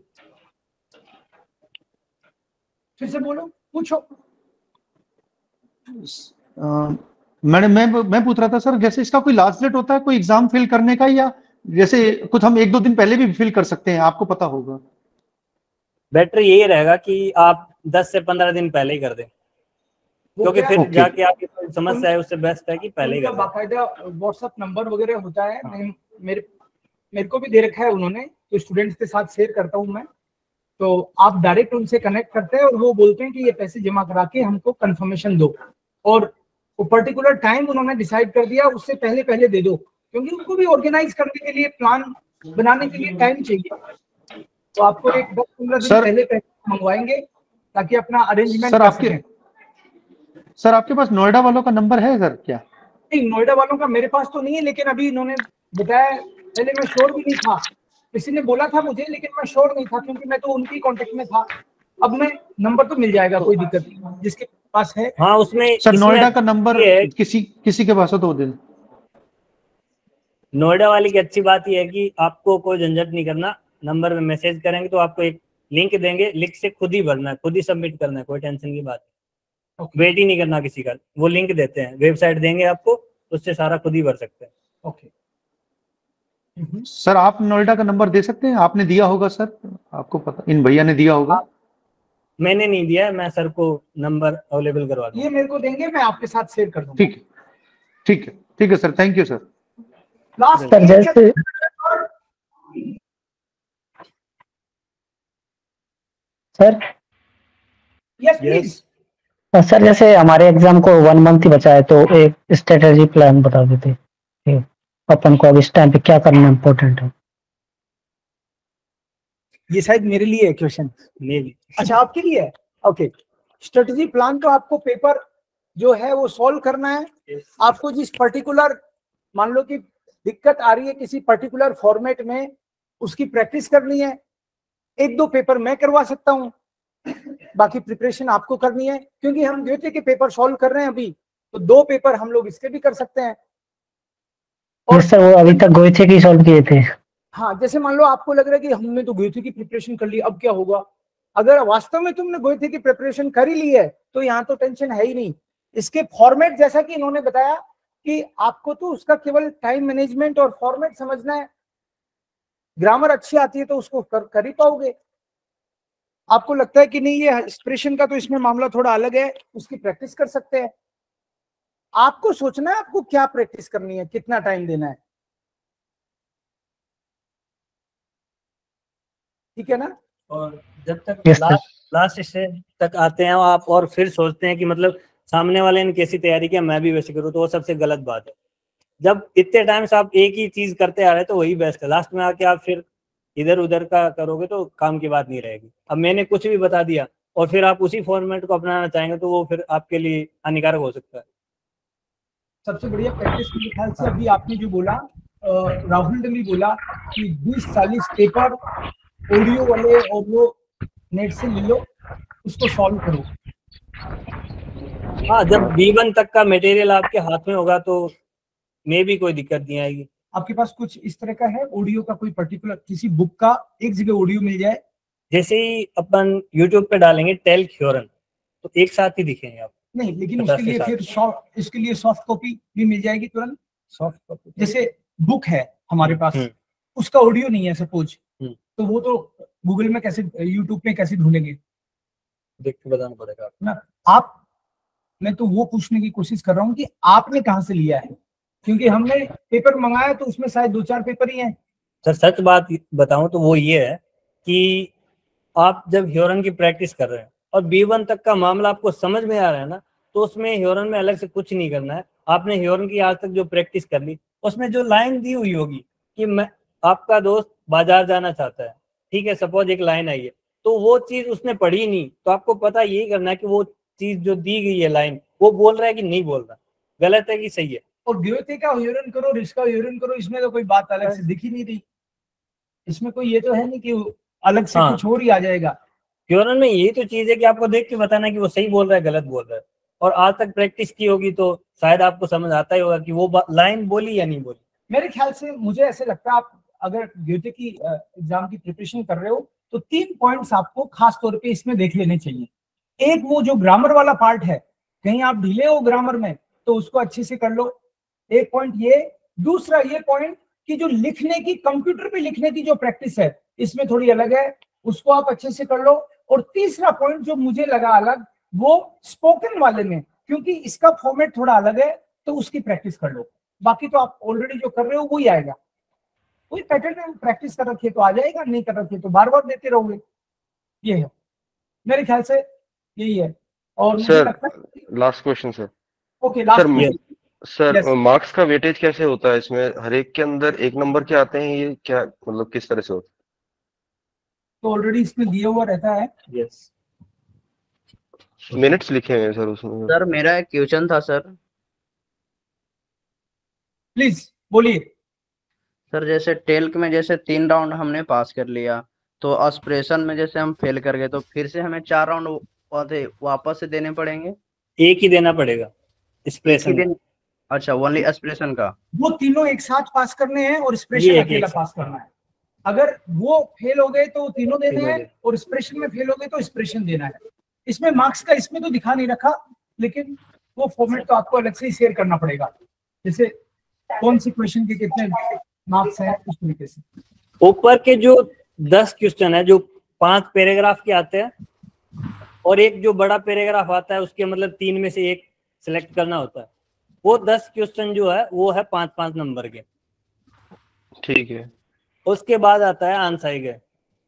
फिर से बोलो, पूछो। मैडम मैं पूछ रहा था सर, जैसे इसका कोई लास्ट डेट होता है कोई एग्जाम फिल करने का, या जैसे कुछ हम 1-2 दिन पहले भी फिल कर सकते हैं, आपको पता होगा? बेटर यही रहेगा कि आप 10 से 15 दिन पहले ही कर दें, क्योंकि फिर जाके आपकी कोई समस्या है, उससे बेस्ट है कि पहले ही कर दें। बाकायदा व्हाट्सएप नंबर वगैरह होता है, मेरे को भी दे रखा है उन्होंने, तो स्टूडेंट्स के साथ शेयर करता हूँ मैं, तो आप डायरेक्ट उनसे कनेक्ट करते हैं और वो बोलते हैं कि ये पैसे जमा करा के हमको कंफर्मेशन दो, और वो पर्टिकुलर टाइम उन्होंने डिसाइड कर दिया, उससे पहले पहले दे दो, क्योंकि उनको भी ऑर्गेनाइज करने के लिए, प्लान बनाने के लिए टाइम चाहिए। तो आपको एक 10-15 दिन पहले मंगवाएंगे ताकि अपना अरेंजमेंट सर आपके पास नोएडा वालों का नंबर है सर क्या? नहीं, नोएडा वालों का मेरे पास तो नहीं है, लेकिन अभी इन्होंने बताया, पहले मैं श्योर भी नहीं था, किसी ने बोला था मुझे, लेकिन मैं श्योर नहीं था क्योंकि मैं तो उनकी कांटेक्ट में था। अब मैं नंबर तो मिल जाएगा, कोई दिक्कत नहीं, जिसके पास है। हाँ, उसमें सर नोएडा का नंबर किसी के पास हो तो दिन। नोएडा वाली की अच्छी बात यह है कि आपको कोई झंझट नहीं करना, नंबर में मैसेज करेंगे तो आपको एक लिंक देंगे, लिंक से खुद ही भरना है, खुद ही सबमिट करना है, कोई टेंशन की बात नहीं। वेट ही नहीं करना किसी का, वो लिंक देते हैं, वेबसाइट देंगे आपको, उससे सारा खुद ही भर सकते हैं। ओके सर आप नोएडा का नंबर दे सकते हैं? आपने दिया होगा सर, आपको पता, इन भैया ने दिया होगा। मैंने नहीं दिया है, मैं सर को नंबर अवेलेबल करवा दूंगा। ये मेरे को देंगे, मैं आपके साथ शेयर कर दूंगा। ठीक है sir, thank you sir. Last sir जैसे सर यस प्लीज। सर जैसे हमारे एग्जाम को 1 मंथ ही बचा है, तो एक स्ट्रेटेजी प्लान बता देते कि अपन को अब इस टाइम पे क्या करना इम्पोर्टेंट है। ये शायद मेरे लिए है क्वेश्चन। अच्छा, आपके लिए है। ओके, स्ट्रेटेजी प्लान तो आपको पेपर जो है वो सॉल्व करना है। आपको जिस पर्टिकुलर, मान लो कि दिक्कत आ रही है किसी पर्टिकुलर फॉर्मेट में, उसकी प्रैक्टिस करनी है। 1-2 पेपर मैं करवा सकता हूँ, बाकी प्रिपरेशन आपको करनी है, क्योंकि हम द्वितीय के पेपर सॉल्व कर रहे हैं अभी, तो 2 पेपर हम लोग इसके भी कर सकते हैं। और सर वो अभी तक गोइथे की सॉल्व किए थे। हाँ, जैसे मान लो आपको लग रहा है कि हमने तो गोइथे की प्रिपरेशन कर ली, अब क्या होगा? अगर वास्तव में तुमने गोइथे की प्रिपरेशन कर ही ली है तो यहाँ तो टेंशन है ही नहीं। इसके फॉर्मेट, जैसा कि इन्होंने बताया कि आपको तो उसका केवल टाइम मैनेजमेंट और फॉर्मेट समझना है, ग्रामर अच्छी आती है तो उसको कर ही पाओगे। आपको लगता है कि नहीं ये एक्सप्रेशन का तो इसमें मामला थोड़ा अलग है, उसकी प्रैक्टिस कर सकते हैं। आपको सोचना है आपको क्या प्रैक्टिस करनी है, कितना टाइम देना है, ठीक है ना? और जब तक लास्ट स्टेज तक आते हैं आप और फिर सोचते हैं कि मतलब सामने वाले ने कैसी तैयारी किया, मैं भी वैसे करूँ, तो वो सबसे गलत बात है। जब इतने टाइम से आप एक ही चीज करते आ रहे हैं तो वही बेस्ट है। लास्ट में आके आप फिर इधर उधर का करोगे तो काम की बात नहीं रहेगी। अब मैंने कुछ भी बता दिया और फिर आप उसी फॉर्मेट को अपनाना चाहेंगे तो वो फिर आपके लिए हानिकारक हो सकता है। सबसे बढ़िया प्रैक्टिस मेरे ख्याल से अभी आपने जो बोला, राहुल ने भी बोला कि 20-40 पेपर ऑडियो वाले और वो नेट से ले लो, उसको सॉल्व करो। हाँ, जब B1 तक का मटेरियल आपके हाथ में होगा तो में भी कोई दिक्कत नहीं आएगी। आपके पास कुछ इस तरह का है ऑडियो का, कोई पर्टिकुलर किसी बुक का एक जगह ऑडियो मिल जाए जैसे ही अपन YouTube पे डालेंगे टेल्क ह्योरन तो एक साथ ही दिखेंगे आप। नहीं, लेकिन 50 उसके से लिए 60। फिर इसके लिए सॉफ्ट कॉपी भी मिल जाएगी तुरंत। सॉफ्ट कॉपी जैसे बुक है हमारे पास, उसका ऑडियो नहीं है सपोज, तो वो तो गूगल में कैसे, यूट्यूब में कैसे ढूंढेंगे? देख के बताना पड़ेगा ना आप। मैं तो वो पूछने की कोशिश कर रहा हूँ कि आपने कहाँ से लिया है, क्योंकि हमने पेपर मंगाया तो उसमें शायद 2-4 पेपर ही हैं। सर सच बात बताऊं तो वो ये है कि आप जब ह्योरन की प्रैक्टिस कर रहे हैं और B1 तक का मामला आपको समझ में आ रहा है ना, तो उसमें ह्योरन में अलग से कुछ नहीं करना है। आपने ह्योरन की आज तक जो प्रैक्टिस कर ली, उसमें जो लाइन दी हुई होगी कि मैं, आपका दोस्त बाजार जाना चाहता है, ठीक है, सपोज एक लाइन आई है, तो वो चीज उसने पढ़ी नहीं, तो आपको पता यही करना है कि वो चीज जो दी गई है लाइन, वो बोल रहा है कि नहीं बोल रहा, गलत है कि सही है। और द्योते का ह्योरन करो, रिश्का ह्योरन करो, इसमें तो कोई बात अलग से दिख ही नहीं रही। इसमें कोई ये तो है नहीं कि अलग से कुछ और ही आ जाएगा। ह्योरन में यही तो चीज है कि आपको देख के बताना कि वो सही बोल रहा है गलत बोल रहा है, और आज तक प्रैक्टिस की होगी तो शायद आपको समझ आता ही होगा कि वो लाइन बोली या नहीं बोली। मेरे ख्याल से मुझे ऐसे लगता है, आप अगर द्योते की एग्जाम की प्रिपरेशन कर रहे हो तो 3 पॉइंट्स आपको खास तौर पे इसमें देख लेने चाहिए। एक, वो जो ग्रामर वाला पार्ट है, कहीं आप ढीले हो ग्रामर में तो उसको अच्छे से कर लो, एक पॉइंट ये। दूसरा ये पॉइंट कि जो लिखने की, कंप्यूटर पे लिखने की जो प्रैक्टिस है, इसमें थोड़ी अलग है, उसको आप अच्छे से कर लो। और तीसरा पॉइंट जो मुझे लगा अलग, वो स्पोकन वाले में, क्योंकि इसका फॉर्मेट थोड़ा अलग है, तो उसकी प्रैक्टिस कर लो। बाकी तो आप ऑलरेडी जो कर रहे हो वही आएगा, वही पैटर्न में प्रैक्टिस कर रखिए तो आ जाएगा, नहीं कर रखिए तो बार बार देते रहोगे। ये है मेरे ख्याल से, यही है। और मुझे लगता है last question sir. Okay, last sir marks का वेटेज कैसे होता है इसमें? हर एक के अंदर 1 नंबर के आते हैं, ये क्या मतलब किस तरह से होता है? तो ऑलरेडी इसमें दिया हुआ रहता है। यस, मिनट्स लिखे हैं सर उसमें। सर मेरा एक क्वेश्चन था सर। प्लीज बोलिए। सर जैसे टेल्क में जैसे 3 राउंड हमने पास कर लिया, तो एस्पिरेशन में जैसे हम फेल कर गए तो फिर से हमें 4 राउंड वापस से देने पड़ेंगे? एक ही देना पड़ेगा एस्पिरेशन। अच्छा, ओनली एस्पिरेशन का? वो तीनों एक साथ पास करने हैं और एस्पिरेशन अकेला पास करना है। अगर वो फेल हो गए तो तीनों देने हैं, और एस्पिरेशन में फेल हो गए तो एस्पिरेशन देना है। इसमें मार्क्स का इसमें तो दिखा नहीं रखा, लेकिन वो फॉर्मेट तो आपको अलग से ही शेयर करना पड़ेगा, जैसे कौन सी क्वेश्चन के कितने मार्क्स हैं उस तरीके से। ऊपर के जो 10 क्वेश्चन है जो 5 पैराग्राफ के आते हैं, और एक जो बड़ा पैराग्राफ आता है उसके मतलब 3 में से एक सिलेक्ट करना होता है, वो 10 क्वेश्चन जो है वो है 5-5 नंबर के। ठीक है। उसके बाद आता है आंसर के,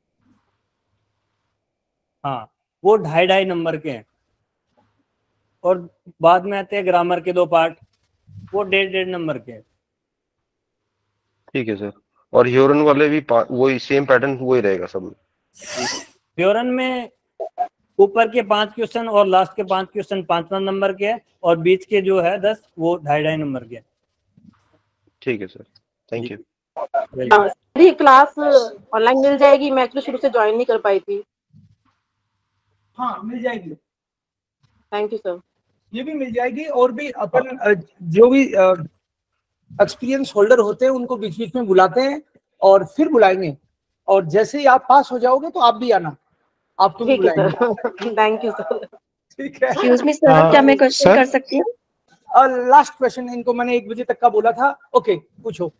हाँ, वो 2.5-2.5 नंबर के हैं। और बाद में आते हैं ग्रामर के 2 पार्ट, वो 1.5-1.5 नंबर के हैं। ठीक है सर। और ह्योरन वाले भी वही सेम पैटर्न वही रहेगा सब में? ह्योरन में ऊपर के 5 क्वेश्चन और लास्ट के 5 क्वेश्चन 5-5 नंबर के हैं, और बीच के जो है 10 वो 2.5-2.5 नंबर के हैं। ठीक है सर, थैंक यू। मेरी क्लास ऑनलाइन मिल जाएगी? मैं एक्चुअली शुरू से ज्वाइन नहीं कर पाई थी। हाँ, मिल जाएगी। Thank you sir. ये भी मिल जाएगी, और भी अपन जो भी एक्सपीरियंस होल्डर होते हैं उनको बीच बीच में बुलाते हैं और फिर बुलाएंगे, और जैसे ही आप पास हो जाओगे तो आप भी आना, आपको भी बुलाएंगे। Thank you sir. ठीक है। एक्सक्यूज मी सर, क्या मैं क्वेश्चन कर सकती हूँ? लास्ट क्वेश्चन, इनको मैंने 1 बजे तक का बोला था। ओके, पूछो।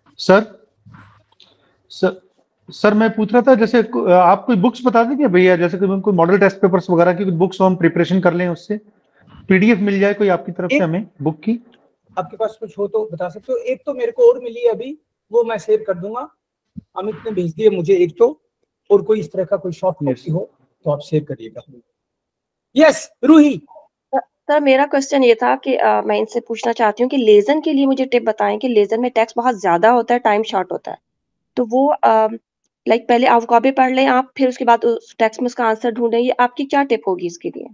सर मैं पूछ रहा था, जैसे आप कोई बुक्स बता देंगे भैया, जैसे कोई मॉडल टेस्ट पेपर्स वगैरह की बुक्स हम प्रिपरेशन कर लें, उससे पीडीएफ मिल जाए कोई आपकी तरफ से हमें बुक की? आपके पास कुछ हो तो बता सकते हो। एक तो मेरे को और मिली है अभी, वो मैं शेयर कर दूंगा, अमित ने भेज दी है मुझे एक तो, और कोई इस तरह का कोई शॉर्ट कॉपी हो तो आप शेयर करिएगा। यस, रूही। सर मेरा क्वेश्चन ये था कि मैं इनसे पूछना चाहती हूँ कि लेजन के लिए मुझे टिप बताएं कि लेजन में टेक्स्ट बहुत ज्यादा होता है, टाइम शॉर्ट होता है, तो वो लाइक पहले आप कॉपी पढ़ लें आप, फिर उसके बाद उस टेक्स्ट में उसका आंसर ढूंढें, ये आपकी क्या टिप होगी इसके लिए?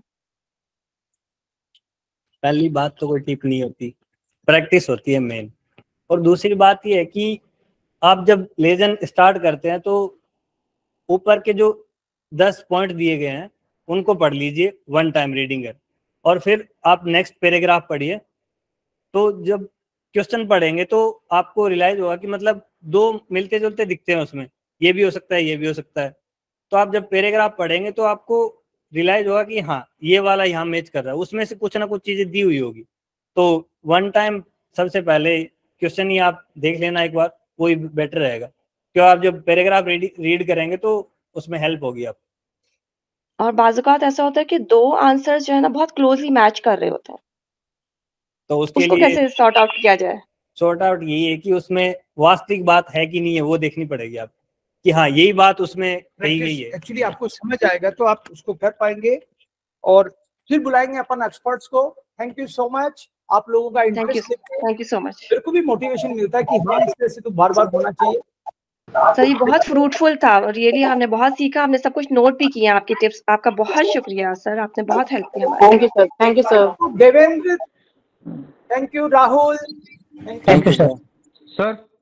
पहली बात तो कोई टिप नहीं होती, प्रैक्टिस होती है मेन। और दूसरी बात ये है कि आप जब लेजन स्टार्ट करते हैं तो ऊपर के जो 10 पॉइंट दिए गए हैं उनको पढ़ लीजिए 1 टाइम रीडिंग है, और फिर आप नेक्स्ट पैराग्राफ पढ़िए। तो जब क्वेश्चन पढ़ेंगे तो आपको रियलाइज होगा कि मतलब 2 मिलते जुलते दिखते हैं उसमें, ये भी हो सकता है, ये भी हो सकता है, तो आप जब पैराग्राफ पढ़ेंगे तो आपको रियलाइज होगा कि हाँ ये वाला यहाँ मैच कर रहा है, उसमें से कुछ ना कुछ चीजें दी हुई होगी। तो वन टाइम सबसे पहले क्वेश्चन ही आप देख लेना एक बार, वही बेटर रहेगा, क्यों आप जब पैराग्राफ रीड करेंगे तो उसमें हेल्प होगी आप। और बाज़ औक़ात ऐसा होता है कि 2 आंसर्स जो है ना बहुत क्लोजली मैच कर रहे होते हैं। तो उसके उसको लिए कैसे सॉर्ट आउट किया जाए? सॉर्ट आउट यही है कि उसमें वास्तविक बात है कि नहीं है वो देखनी पड़ेगी आप, कि हाँ यही बात उसमें कही गई है। एक्चुअली आपको समझ आएगा तो आप उसको कर पाएंगे और फिर बुलाएंगे अपन एक्सपर्ट्स को। थैंक यू सो मच, आप लोगों का interest thank you so much. मेरे को भी मोटिवेशन मिलता है कि हाँ इस तरह से तो बार-बार होना चाहिए। सर ये बहुत फ्रूटफुल था और रियली हमने बहुत सीखा, हमने सब कुछ नोट भी किया आपकी टिप्स। आपका बहुत शुक्रिया सर, आपने बहुत हेल्प की हमारी। Thank you sir, thank you sir. Devendra, thank you Rahul, thank you sir. Sir